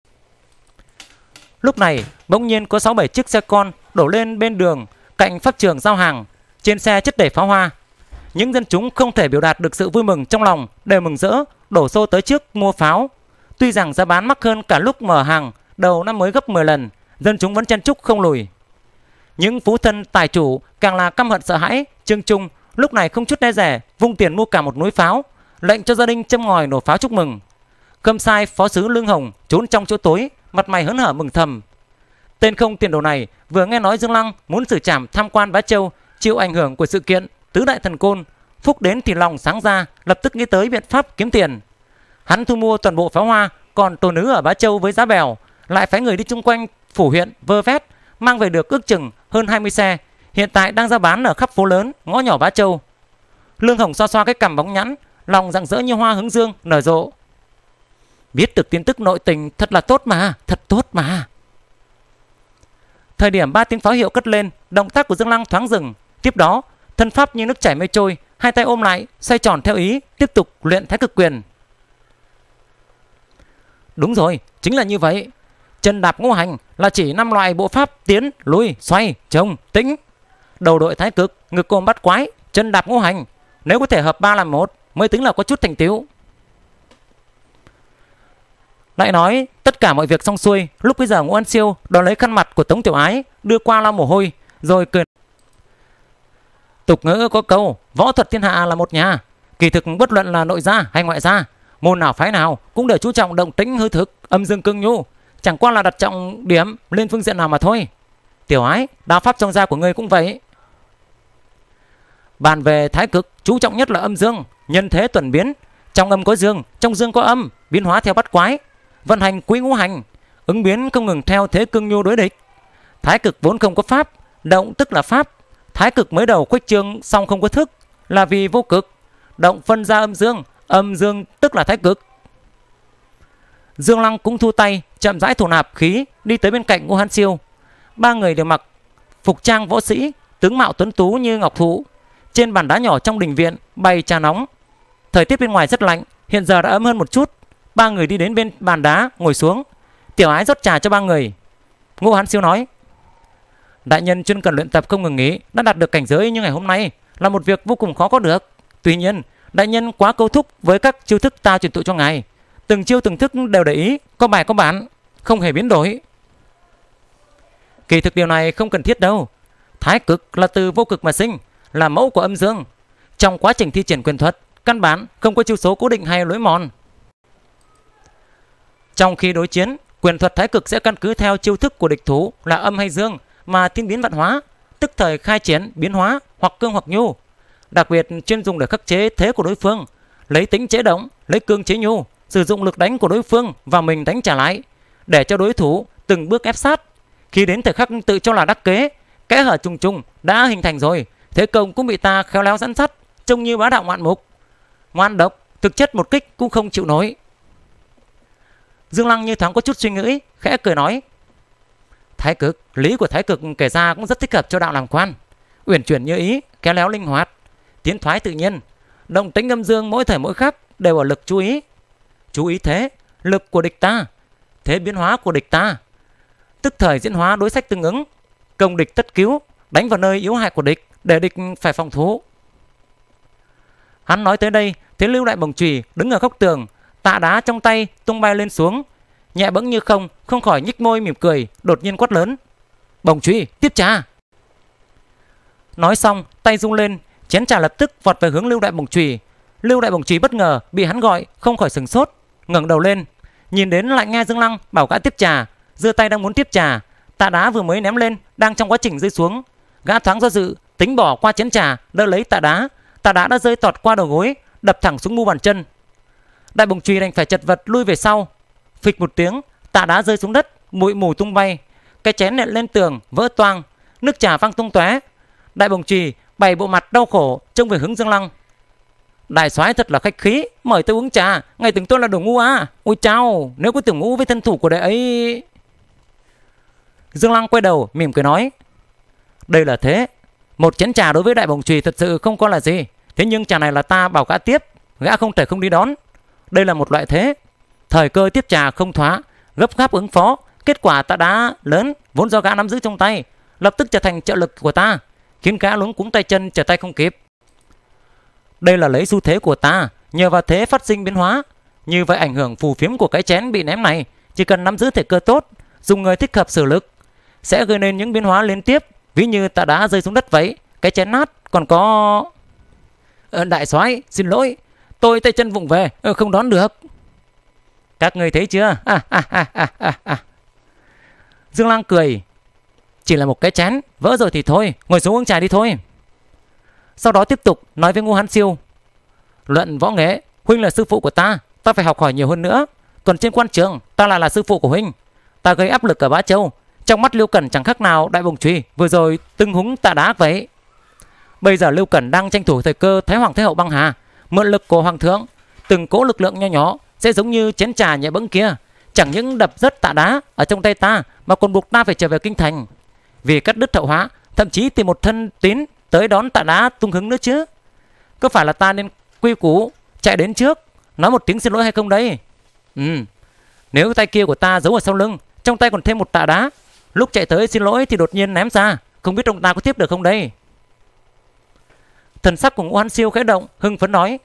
Lúc này bỗng nhiên có sáu bảy chiếc xe con đổ lên bên đường cạnh pháp trường giao hàng, trên xe chất đầy pháo hoa. Những dân chúng không thể biểu đạt được sự vui mừng trong lòng, đều mừng rỡ đổ xô tới trước mua pháo. Tuy rằng giá bán mắc hơn cả lúc mở hàng đầu năm mới gấp mười lần, dân chúng vẫn chen chúc không lùi. Những phú thân tài chủ càng là căm hận sợ hãi. Trương Trung lúc này không chút e dè vung tiền mua cả một núi pháo, lệnh cho gia đình châm ngòi nổ pháo chúc mừng. Khâm sai phó sứ Lương Hồng trốn trong chỗ tối, mặt mày hớn hở mừng thầm. Tên không tiền đồ này vừa nghe nói Dương Lăng muốn xử trảm tham quan Bá Châu, chịu ảnh hưởng của sự kiện tứ đại thần côn, phúc đến thì lòng sáng ra, lập tức nghĩ tới biện pháp kiếm tiền. Hắn thu mua toàn bộ pháo hoa còn tồn ứ ở Bá Châu với giá bèo, lại phái người đi chung quanh phủ huyện vơ vét, mang về được ước chừng hơn hai mươi xe, hiện tại đang ra bán ở khắp phố lớn ngõ nhỏ Bá Châu. Lương Hồng xoa xoa cái cằm bóng nhẵn, lòng rạng rỡ như hoa hướng dương nở rộ. Biết được tin tức nội tình thật là tốt mà, thật tốt mà. Thời điểm ba tiếng pháo hiệu cất lên, động tác của Dương Lăng thoáng dừng. Tiếp đó, thân pháp như nước chảy mây trôi, hai tay ôm lại, xoay tròn theo ý, tiếp tục luyện Thái Cực Quyền. Đúng rồi, chính là như vậy. Chân đạp ngũ hành là chỉ năm loại bộ pháp tiến, lùi, xoay, trông, tĩnh. Đầu đội Thái Cực, ngực ôm bắt quái, chân đạp ngũ hành. Nếu có thể hợp ba làm một mới tính là có chút thành tựu. Lại nói tất cả mọi việc xong xuôi, lúc bây giờ Ngũ An Siêu đón lấy khăn mặt của Tống Tiểu Ái đưa qua lau mồ hôi, rồi cười. Tục ngữ có câu võ thuật thiên hạ là một nhà. Kỳ thực bất luận là nội gia hay ngoại gia, môn nào phái nào cũng đều chú trọng động tĩnh hư thực, âm dương cương nhu, chẳng qua là đặt trọng điểm lên phương diện nào mà thôi. Tiểu Ái, đạo pháp trong gia của ngươi cũng vậy. Bàn về Thái Cực, chú trọng nhất là âm dương, nhân thế tuần biến, trong âm có dương, trong dương có âm, biến hóa theo bắt quái, vận hành quý ngũ hành, ứng biến không ngừng theo thế cương nhu đối địch. Thái Cực vốn không có pháp, động tức là pháp. Thái Cực mới đầu khuếch trương song không có thức, là vì vô cực. Động phân ra âm dương, âm dương tức là Thái Cực. Dương Lăng cũng thu tay, chậm rãi thổ nạp khí, đi tới bên cạnh Ngũ Hán Siêu. Ba người đều mặc phục trang võ sĩ, tướng mạo tuấn tú như ngọc thụ. Trên bàn đá nhỏ trong đình viện bày trà nóng. Thời tiết bên ngoài rất lạnh, hiện giờ đã ấm hơn một chút. Ba người đi đến bên bàn đá ngồi xuống. Tiểu Ái rót trà cho ba người. Ngũ Hán Siêu nói: đại nhân chuyên cần luyện tập không ngừng nghỉ, đã đạt được cảnh giới như ngày hôm nay là một việc vô cùng khó có được. Tuy nhiên đại nhân quá câu thúc với các chiêu thức ta truyền tụ cho ngài, từng chiêu từng thức đều để ý, có bài có bản, không hề biến đổi. Kỳ thực điều này không cần thiết đâu. Thái Cực là từ vô cực mà sinh, là mẫu của âm dương. Trong quá trình thi triển quyền thuật, căn bản không có chiêu số cố định hay lối mòn. Trong khi đối chiến, quyền thuật Thái Cực sẽ căn cứ theo chiêu thức của địch thủ là âm hay dương mà thiên biến vạn hóa, tức thời khai chiến biến hóa, hoặc cương hoặc nhu. Đặc biệt chuyên dùng để khắc chế thế của đối phương, lấy tính chế động, lấy cương chế nhu, sử dụng lực đánh của đối phương và mình đánh trả lại, để cho đối thủ từng bước ép sát. Khi đến thời khắc tự cho là đắc kế, kẽ hở trùng trùng đã hình thành rồi, thế công cũng bị ta khéo léo dẫn dắt, trông như bá đạo ngoạn mục, ngoan độc, thực chất một kích cũng không chịu nổi. Dương Lăng như thoáng có chút suy nghĩ, khẽ cười nói: Thái cực, lý của thái cực kể ra cũng rất thích hợp cho đạo làm quan. Uyển chuyển như ý, khéo léo linh hoạt, tiến thoái tự nhiên, động tĩnh âm dương mỗi thời mỗi khắc đều ở lực chú ý. Chú ý thế, lực của địch ta, thế biến hóa của địch ta, tức thời diễn hóa đối sách tương ứng, công địch tất cứu, đánh vào nơi yếu hại của địch để địch phải phòng thủ. Hắn nói tới đây, thấy Lưu Đại Bồng chùy đứng ở góc tường, tạ đá trong tay tung bay lên xuống, nhẹ bẫng như không, không khỏi nhích môi mỉm cười, đột nhiên quát lớn: Bồng chùy, tiếp trà! Nói xong, tay rung lên, chén trà lập tức vọt về hướng Lưu Đại Bồng chùy. Lưu Đại Bồng chùy bất ngờ bị hắn gọi, không khỏi sừng sốt, ngẩng đầu lên, nhìn đến lại nghe Dương Lăng bảo gã tiếp trà, giơ tay đang muốn tiếp trà, tạ đá vừa mới ném lên, đang trong quá trình rơi xuống, gã thoáng do dự, tính bỏ qua chén trà đỡ lấy tạ đá, tạ đá đã rơi tọt qua đầu gối, đập thẳng xuống mu bàn chân. Đại Bồng chùy đành phải chật vật lui về sau. Phịch một tiếng, tạ đá rơi xuống đất, bụi mù tung bay, cái chén nện lên tường vỡ toang, nước trà văng tung tóe. Đại Bồng chùy bày bộ mặt đau khổ trông về hướng Dương Lăng. Đại soái thật là khách khí, mời tôi uống trà, ngày tưởng tôi là đồ ngu à? Ôi chao, nếu có tưởng ngu với thân thủ của đệ ấy. Dương Lăng quay đầu mỉm cười nói: Đây là thế, một chén trà đối với Đại Bồng chùy thật sự không có là gì, thế nhưng trà này là ta bảo gã tiếp, gã không thể không đi đón. Đây là một loại thế, thời cơ tiếp trà không thoá, gấp gáp ứng phó, kết quả tạ đá lớn vốn do gã nắm giữ trong tay lập tức trở thành trợ lực của ta, khiến gã luống cuống tay chân, trở tay không kịp. Đây là lấy xu thế của ta, nhờ vào thế phát sinh biến hóa. Như vậy ảnh hưởng phù phiếm của cái chén bị ném này, chỉ cần nắm giữ thể cơ tốt, dùng người thích hợp sử lực, sẽ gây nên những biến hóa liên tiếp, ví như tạ đá rơi xuống đất vậy, cái chén nát. Còn có ờ, đại soái xin lỗi, tôi tay chân vụng về, ờ, không đón được. Các người thấy chưa? À, à, à, à, à, à. Dương Lăng cười: Chỉ là một cái chén, vỡ rồi thì thôi, ngồi xuống uống trà đi thôi. Sau đó tiếp tục nói với Ngô Hán Siêu: Luận võ nghệ, huynh là sư phụ của ta, ta phải học hỏi nhiều hơn nữa. Còn trên quan trường, ta lại là sư phụ của huynh. Ta gây áp lực ở Bá Châu, trong mắt Lưu Cẩn chẳng khác nào Đại Bồng chùy vừa rồi tưng húng tạ đá vậy. Bây giờ Lưu Cẩn đang tranh thủ thời cơ Thái Hoàng Thái Hậu băng hà, mượn lực của Hoàng thượng, từng cỗ lực lượng nho nhỏ sẽ giống như chén trà nhẹ bẫng kia, chẳng những đập rất tạ đá ở trong tay ta, mà còn buộc ta phải trở về kinh thành, vì cắt đứt hậu hóa, thậm chí tìm một thân tín tới đón tạ đá tung hứng nữa chứ. Có phải là ta nên quy củ chạy đến trước nói một tiếng xin lỗi hay không đây? Ừ, nếu tay kia của ta giấu ở sau lưng, trong tay còn thêm một tạ đá, lúc chạy tới xin lỗi thì đột nhiên ném ra, không biết ông ta có tiếp được không đây? Thần sắc của Ngũ Hán Siêu khẽ động, hưng phấn nói: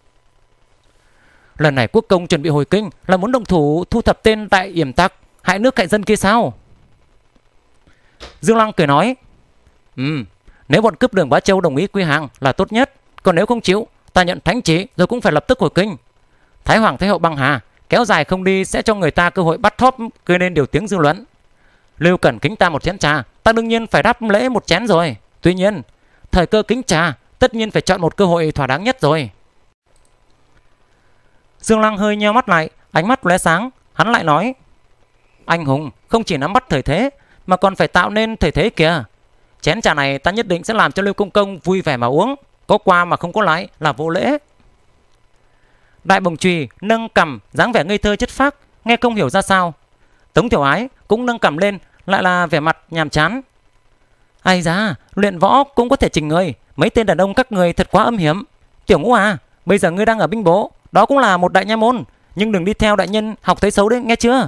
Lần này quốc công chuẩn bị hồi kinh là muốn động thủ thu thập tên đại yểm tặc hại nước hại dân kia sao? Dương Lăng cười nói: Ừ, nếu bọn cướp đường Bá Châu đồng ý quy hàng là tốt nhất, còn nếu không chịu, ta nhận thánh chỉ rồi cũng phải lập tức hồi kinh. Thái Hoàng Thái Hậu băng hà kéo dài không đi sẽ cho người ta cơ hội bắt thóp, gây nên điều tiếng dư luận. Lưu Cẩn kính ta một chén trà, ta đương nhiên phải đáp lễ một chén rồi. Tuy nhiên, thời cơ kính trà tất nhiên phải chọn một cơ hội thỏa đáng nhất rồi. Dương Lăng hơi nheo mắt lại, ánh mắt lóe sáng, hắn lại nói: Anh hùng không chỉ nắm bắt thời thế, mà còn phải tạo nên thời thế kìa. Chén trà này ta nhất định sẽ làm cho Lưu Công Công vui vẻ mà uống, có qua mà không có lại là vô lễ. Đại Bồng chùy nâng cằm, dáng vẻ ngây thơ chất phác, nghe không hiểu ra sao. Tống Tiểu Ái cũng nâng cằm lên, lại là vẻ mặt nhàm chán. Ai da, luyện võ cũng có thể chỉnh người, mấy tên đàn ông các người thật quá âm hiểm. Tiểu Ngũ à, bây giờ ngươi đang ở binh bộ, đó cũng là một đại nha môn, nhưng đừng đi theo đại nhân học thấy xấu đấy, nghe chưa?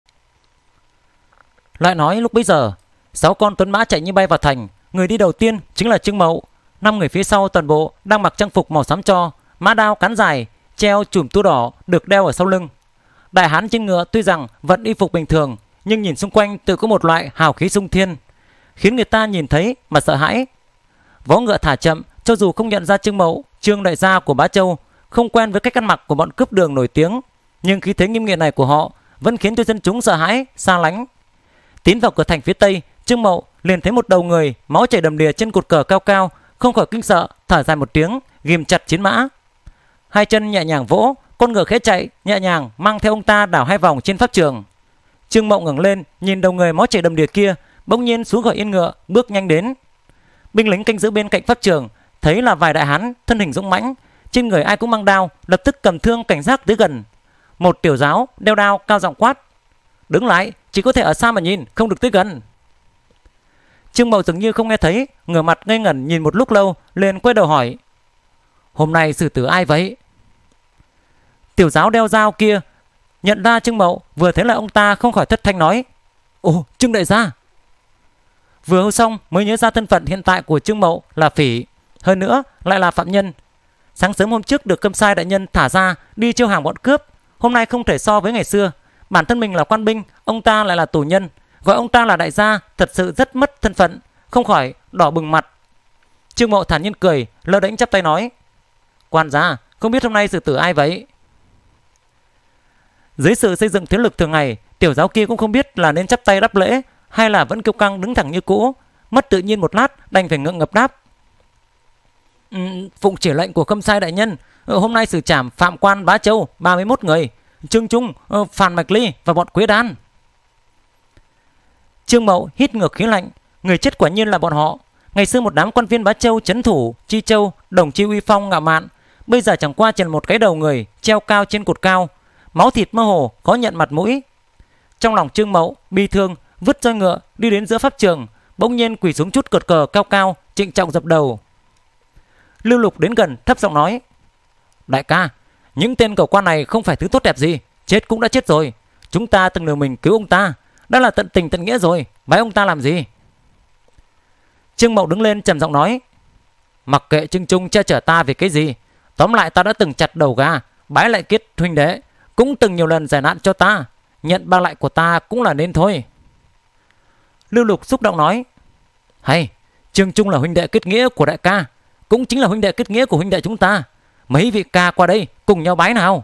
Lại nói lúc bấy giờ, sáu con tuấn mã chạy như bay vào thành, người đi đầu tiên chính là Trương Mậu, năm người phía sau toàn bộ đang mặc trang phục màu xám tro, mã đao cán dài, treo chùm tua đỏ được đeo ở sau lưng. Đại hán trên ngựa tuy rằng vẫn y phục bình thường, nhưng nhìn xung quanh tự có một loại hào khí sung thiên, khiến người ta nhìn thấy mà sợ hãi. Vó ngựa thả chậm, cho dù không nhận ra Trương Mậu, Trương đại gia của Bá Châu, không quen với cách ăn mặc của bọn cướp đường nổi tiếng, nhưng khí thế nghiêm nghị này của họ vẫn khiến cho dân chúng sợ hãi, xa lánh. Tiến vào cửa thành phía tây, Trương Mậu liền thấy một đầu người máu chảy đầm đìa trên cột cờ cao cao, không khỏi kinh sợ, thở dài một tiếng, ghim chặt chiến mã. Hai chân nhẹ nhàng vỗ, con ngựa khẽ chạy nhẹ nhàng mang theo ông ta đảo hai vòng trên pháp trường. Trương Mậu ngẩng lên nhìn đầu người máu chảy đầm đìa kia, bỗng nhiên xuống khỏi yên ngựa, bước nhanh đến. Binh lính canh giữ bên cạnh pháp trường thấy là vài đại hán thân hình dũng mãnh, trên người ai cũng mang đao, lập tức cầm thương cảnh giác tới gần. Một tiểu giáo đeo đao cao giọng quát: Đứng lại, chỉ có thể ở xa mà nhìn, không được tới gần. Trương Mậu dường như không nghe thấy, ngửa mặt ngây ngẩn nhìn một lúc lâu, liền quay đầu hỏi: Hôm nay xử tử ai vậy? Tiểu giáo đeo dao kia nhận ra Trương Mậu, vừa thấy là ông ta không khỏi thất thanh nói: Ồ, Trương đại gia! Vừa hô xong mới nhớ ra thân phận hiện tại của Trương Mậu là phỉ, hơn nữa lại là phạm nhân. Sáng sớm hôm trước được Khâm Sai đại nhân thả ra đi chiêu hàng bọn cướp, hôm nay không thể so với ngày xưa. Bản thân mình là quan binh, ông ta lại là tù nhân, gọi ông ta là đại gia thật sự rất mất thân phận, không khỏi đỏ bừng mặt. Trương Mậu thản nhiên cười, lơ đễnh chắp tay nói: Quan gia, không biết hôm nay xử tử ai vậy? Dưới sự xây dựng thế lực thường ngày, tiểu giáo kia cũng không biết là nên chắp tay đáp lễ hay là vẫn kiêu căng đứng thẳng như cũ. Mất tự nhiên một lát, đành phải ngượng ngập đáp: ừ, Phụng chỉ lệnh của Khâm Sai đại nhân, hôm nay xử trảm Phạm Quan Bá Châu ba mươi mốt người, Trương Trung, Phan Mạch Ly và bọn Quế Đan. Trương Mậu hít ngược khí lạnh, người chết quả nhiên là bọn họ. Ngày xưa một đám quan viên Bá Châu trấn thủ Chi Châu, đồng chi uy phong ngạo mạn, bây giờ chẳng qua chỉ một cái đầu người treo cao trên cột cao, máu thịt mơ hồ, khó nhận mặt mũi. Trong lòng Trương Mậu bi thương, vứt roi ngựa đi đến giữa pháp trường, bỗng nhiên quỳ xuống chút cột cờ cao cao, trịnh trọng dập đầu. Lưu Lục đến gần thấp giọng nói: Đại ca, những tên cầu quan này không phải thứ tốt đẹp gì, chết cũng đã chết rồi, chúng ta từng lừa mình cứu ông ta, đã là tận tình tận nghĩa rồi, bái ông ta làm gì? Trương Mậu đứng lên trầm giọng nói: Mặc kệ Trương Trung che chở ta vì cái gì, tóm lại ta đã từng chặt đầu gà, bái lại kết huynh đệ, cũng từng nhiều lần giải nạn cho ta, nhận ba lại của ta cũng là nên thôi. Lưu Lục xúc động nói: Hay, Trương Trung là huynh đệ kết nghĩa của đại ca, cũng chính là huynh đệ kết nghĩa của huynh đệ chúng ta, mấy vị ca qua đây cùng nhau bái nào.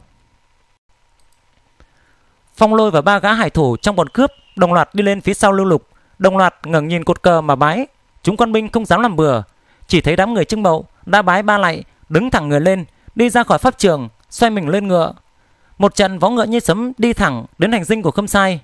Phong Lôi và ba gã hải thủ trong bọn cướp đồng loạt đi lên phía sau Lưu Lục, đồng loạt ngẩng nhìn cột cờ mà bái. Chúng quân binh không dám làm bừa, chỉ thấy đám người Trương Mậu đã bái ba lạy, đứng thẳng người lên, đi ra khỏi pháp trường, xoay mình lên ngựa. Một trận vó ngựa như sấm đi thẳng đến hành dinh của Khâm Sai.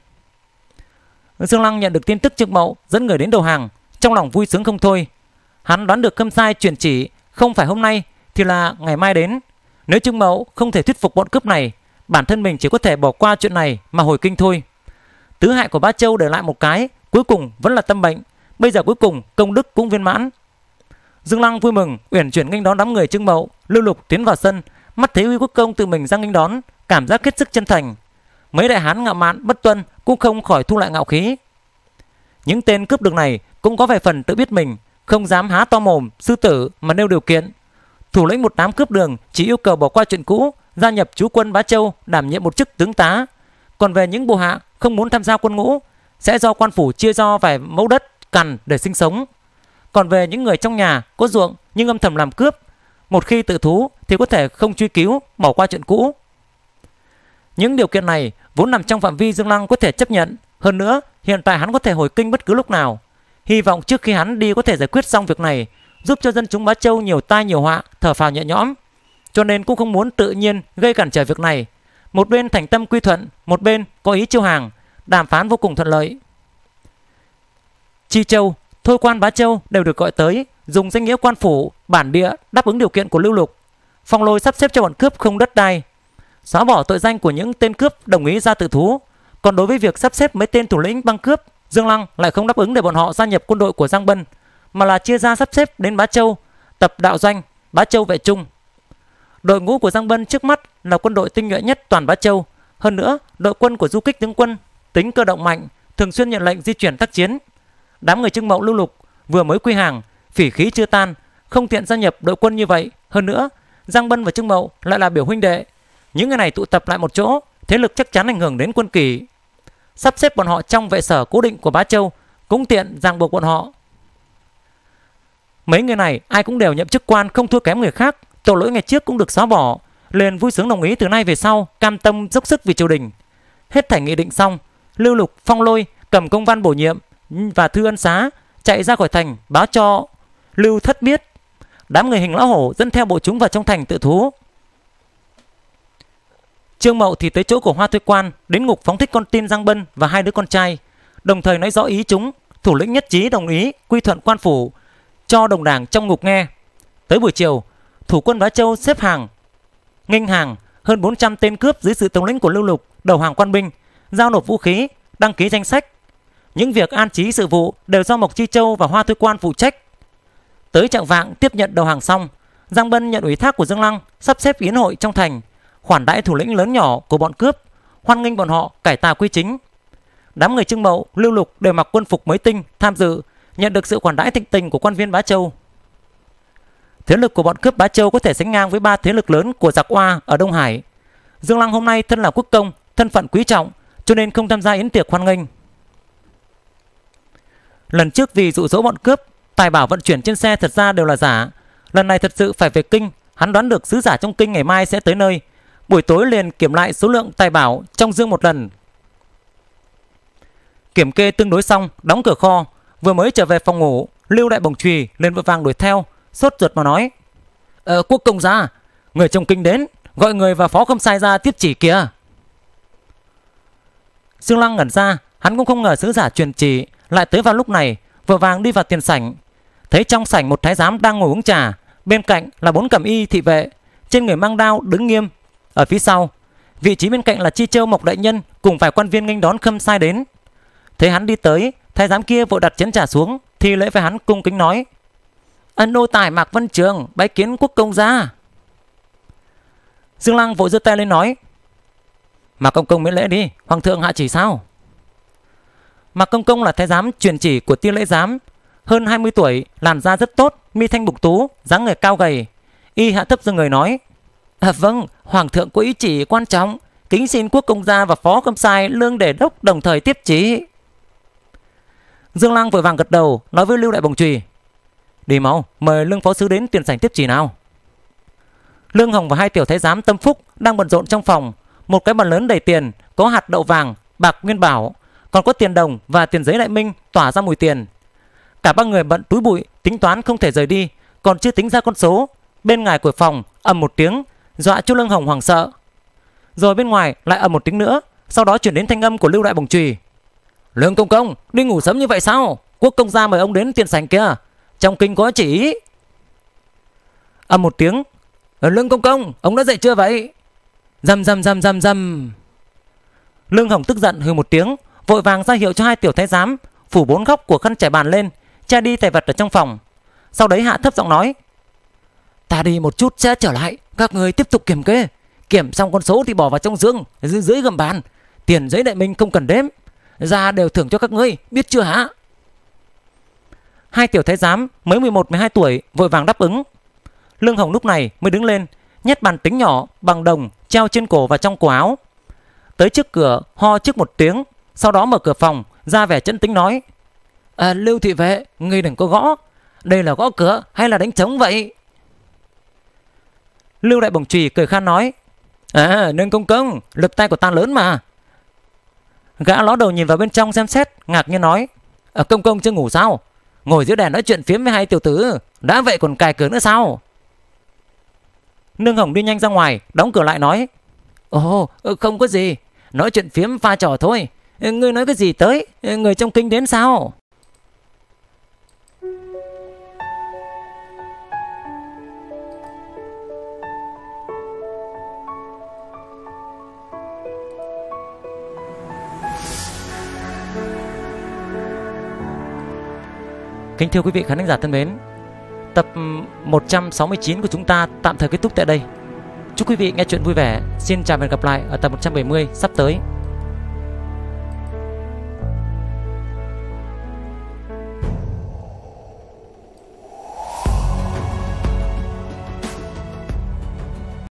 Dương Lăng nhận được tin tức Trương Mậu dẫn người đến đầu hàng, trong lòng vui sướng không thôi. Hắn đoán được Khâm Sai chuyển chỉ không phải hôm nay thì là ngày mai đến. Nếu Trương Mậu không thể thuyết phục bọn cướp này, bản thân mình chỉ có thể bỏ qua chuyện này mà hồi kinh thôi. Tứ hại của Bá Châu để lại một cái, cuối cùng vẫn là tâm bệnh. Bây giờ cuối cùng công đức cũng viên mãn. Dương Lăng vui mừng uyển chuyển nghênh đón đám người Trương Mậu. Lưu Lục tiến vào sân, mắt thấy Uy Quốc Công tự mình ra nghênh đón, cảm giác hết sức chân thành. Mấy đại hán ngạo mạn bất tuân cũng không khỏi thu lại ngạo khí. Những tên cướp đường này cũng có vài phần tự biết mình, không dám há to mồm sư tử mà nêu điều kiện. Thủ lĩnh một đám cướp đường chỉ yêu cầu bỏ qua chuyện cũ, gia nhập chú quân Bá Châu đảm nhiệm một chức tướng tá. Còn về những bộ hạ không muốn tham gia quân ngũ, sẽ do quan phủ chia cho vài mẫu đất cằn để sinh sống. Còn về những người trong nhà có ruộng nhưng âm thầm làm cướp, một khi tự thú thì có thể không truy cứu, bỏ qua chuyện cũ. Những điều kiện này vốn nằm trong phạm vi Dương Lăng có thể chấp nhận. Hơn nữa hiện tại hắn có thể hồi kinh bất cứ lúc nào. Hy vọng trước khi hắn đi có thể giải quyết xong việc này, giúp cho dân chúng Bá Châu nhiều tai nhiều họa, thở phào nhẹ nhõm. Cho nên cũng không muốn tự nhiên gây cản trở việc này. Một bên thành tâm quy thuận, một bên có ý chiêu hàng, đàm phán vô cùng thuận lợi. Chi Châu, Thôi Quan Bá Châu đều được gọi tới, dùng danh nghĩa quan phủ bản địa đáp ứng điều kiện của Lưu Lục. Phong Lôi sắp xếp cho bọn cướp không đất đai, xóa bỏ tội danh của những tên cướp đồng ý ra tự thú. Còn đối với việc sắp xếp mấy tên thủ lĩnh băng cướp, Dương Lăng lại không đáp ứng để bọn họ gia nhập quân đội của Giang Bân, mà là chia ra sắp xếp đến Bá Châu, tập đạo doanh Bá Châu vệ trung. Đội ngũ của Giang Bân trước mắt là quân đội tinh nhuệ nhất toàn Bá Châu. Hơn nữa, đội quân của du kích tướng quân tính cơ động mạnh, thường xuyên nhận lệnh di chuyển tác chiến. Đám người Trương Mậu Lưu Lục vừa mới quy hàng, phỉ khí chưa tan, không tiện gia nhập đội quân như vậy. Hơn nữa, Giang Bân và Trương Mậu lại là biểu huynh đệ, những người này tụ tập lại một chỗ, thế lực chắc chắn ảnh hưởng đến quân kỷ. Sắp xếp bọn họ trong vệ sở cố định của Bá Châu cũng tiện ràng buộc bọn họ. Mấy người này ai cũng đều nhậm chức quan không thua kém người khác, tội lỗi ngày trước cũng được xóa bỏ, liền vui sướng đồng ý từ nay về sau cam tâm dốc sức vì triều đình. Hết thảy nghị định xong, Lưu Lục, Phong Lôi cầm công văn bổ nhiệm và thư ân xá chạy ra khỏi thành báo cho Lưu Thất biết. Đám người Hình Lão Hổ dẫn theo bộ chúng vào trong thành tự thú. Trương Mậu thì tới chỗ của Hoa Thuê Quan, đến ngục phóng thích con tin Giang Bân và hai đứa con trai, đồng thời nói rõ ý chúng. Thủ lĩnh nhất trí đồng ý quy thuận quan phủ cho đồng đảng trong ngục nghe. Tới buổi chiều, thủ quân Bá Châu xếp hàng nghênh hàng hơn bốn trăm tên cướp dưới sự thống lĩnh của Lưu Lục đầu hàng quan binh, giao nộp vũ khí, đăng ký danh sách. những việc an trí sự vụ đều do Mộc Chi Châu và Hoa Thôi Quan phụ trách. Tới chạng vạng tiếp nhận đầu hàng xong, Giang Bân nhận ủy thác của Dương Lăng sắp xếp yến hội trong thành, khoản đãi thủ lĩnh lớn nhỏ của bọn cướp, hoan nghênh bọn họ cải tà quy chính. Đám người Trưng Mậu, Lưu Lục đều mặc quân phục mới tinh tham dự, nhận được sự khoản đãi thịnh tình của quan viên Bá Châu. Thế lực của bọn cướp Bá Châu có thể sánh ngang với ba thế lực lớn của giặc Oa ở Đông Hải. Dương Lăng hôm nay thân là quốc công, thân phận quý trọng, cho nên không tham gia yến tiệc hoan nghênh. Lần trước vì dụ dỗ bọn cướp, tài bảo vận chuyển trên xe thật ra đều là giả. Lần này thật sự phải về kinh, hắn đoán được sứ giả trong kinh ngày mai sẽ tới nơi. Buổi tối liền kiểm lại số lượng tài bảo trong dương một lần. Kiểm kê tương đối xong, đóng cửa kho, vừa mới trở về phòng ngủ, Lưu Đại Bồng Chùy liền vội vàng đuổi theo, sốt ruột mà nói: Ờ, quốc công gia, người trong kinh đến, gọi người và phó khâm sai ra tiếp chỉ kìa. Dương Lăng ngẩn ra, hắn cũng không ngờ sứ giả truyền chỉ lại tới vào lúc này, vội vàng đi vào tiền sảnh. Thấy trong sảnh một thái giám đang ngồi uống trà, bên cạnh là bốn cẩm y thị vệ, trên người mang đao đứng nghiêm. Ở phía sau, vị trí bên cạnh là Chi Châu Mộc đại nhân cùng vài quan viên nghênh đón khâm sai đến. Thấy hắn đi tới, thái giám kia vội đặt chén trà xuống, thi lễ với hắn cung kính nói: Ân nô tài Mạc Vân Trường bái kiến quốc công gia. Dương Lăng vội giơ tay lên nói: Mạc công công miễn lễ đi, hoàng thượng hạ chỉ sao? Mạc công công là thái giám truyền chỉ của Tiên lễ giám, hơn hai mươi tuổi, làn da rất tốt, mi thanh mục tú, dáng người cao gầy. Y hạ thấp giọng người nói: À, vâng, hoàng thượng có ý chỉ quan trọng, kính xin quốc công gia và phó khâm sai Lương Đề Đốc đồng thời tiếp chỉ. Dương Lăng vội vàng gật đầu, nói với Lưu Đại Bồng Chùy: Đi mau, mời Lương phó sứ đến tiền sảnh tiếp chỉ nào. Lương Hồng và hai tiểu thái giám tâm phúc đang bận rộn trong phòng. Một cái bàn lớn đầy tiền, có hạt đậu vàng, bạc nguyên bảo, còn có tiền đồng và tiền giấy đại minh tỏa ra mùi tiền. Cả ba người bận túi bụi, tính toán không thể rời đi, còn chưa tính ra con số. Bên ngoài cửa phòng ầm một tiếng, dọa cho Lương Hồng hoảng sợ. Rồi bên ngoài lại ầm một tiếng nữa, sau đó chuyển đến thanh âm của Lưu Đại Bồng Chùy: Lương công công, đi ngủ sớm như vậy sao? Quốc công gia mời ông đến tiền sảnh kia, trong kinh có chỉ. Ầm một tiếng: Lương công công, ông đã dậy chưa vậy? Rầm rầm rầm rầm rầm. Lương Hồng tức giận hừ một tiếng, vội vàng ra hiệu cho hai tiểu thái giám phủ bốn góc của khăn trải bàn lên, che đi tài vật ở trong phòng. Sau đấy hạ thấp giọng nói: Ta đi một chút sẽ trở lại, các người tiếp tục kiểm kê. Kiểm xong con số thì bỏ vào trong dương dưới, dưới gầm bàn. Tiền giấy đại minh không cần đếm, ra đều thưởng cho các ngươi, biết chưa hả? Hai tiểu thái giám mới mười một mười hai tuổi vội vàng đáp ứng. Lương Hồng lúc này mới đứng lên, nhét bàn tính nhỏ bằng đồng treo trên cổ và trong cổ áo, tới trước cửa ho trước một tiếng, sau đó mở cửa phòng ra vẻ chân tính nói: à, Lưu thị vệ, ngươi đừng có gõ, đây là gõ cửa hay là đánh trống vậy? Lưu Đại Bồng Chùy cười khan nói: À, Lương công công, lực tay của ta lớn mà. Gã ló đầu nhìn vào bên trong xem xét, ngạc nhiên nói: à, công công chưa ngủ sao? Ngồi dưới đèn nói chuyện phiếm với hai tiểu tử, đã vậy còn cài cửa nữa sao? Lương Hồng đi nhanh ra ngoài, đóng cửa lại nói: Ồ, không có gì, nói chuyện phiếm pha trò thôi. Ngươi nói cái gì tới? Người trong kinh đến sao? Kính thưa quý vị khán giả thân mến, tập một trăm sáu mươi chín của chúng ta tạm thời kết thúc tại đây. Chúc quý vị nghe chuyện vui vẻ. Xin chào và hẹn gặp lại ở tập một trăm bảy mươi sắp tới.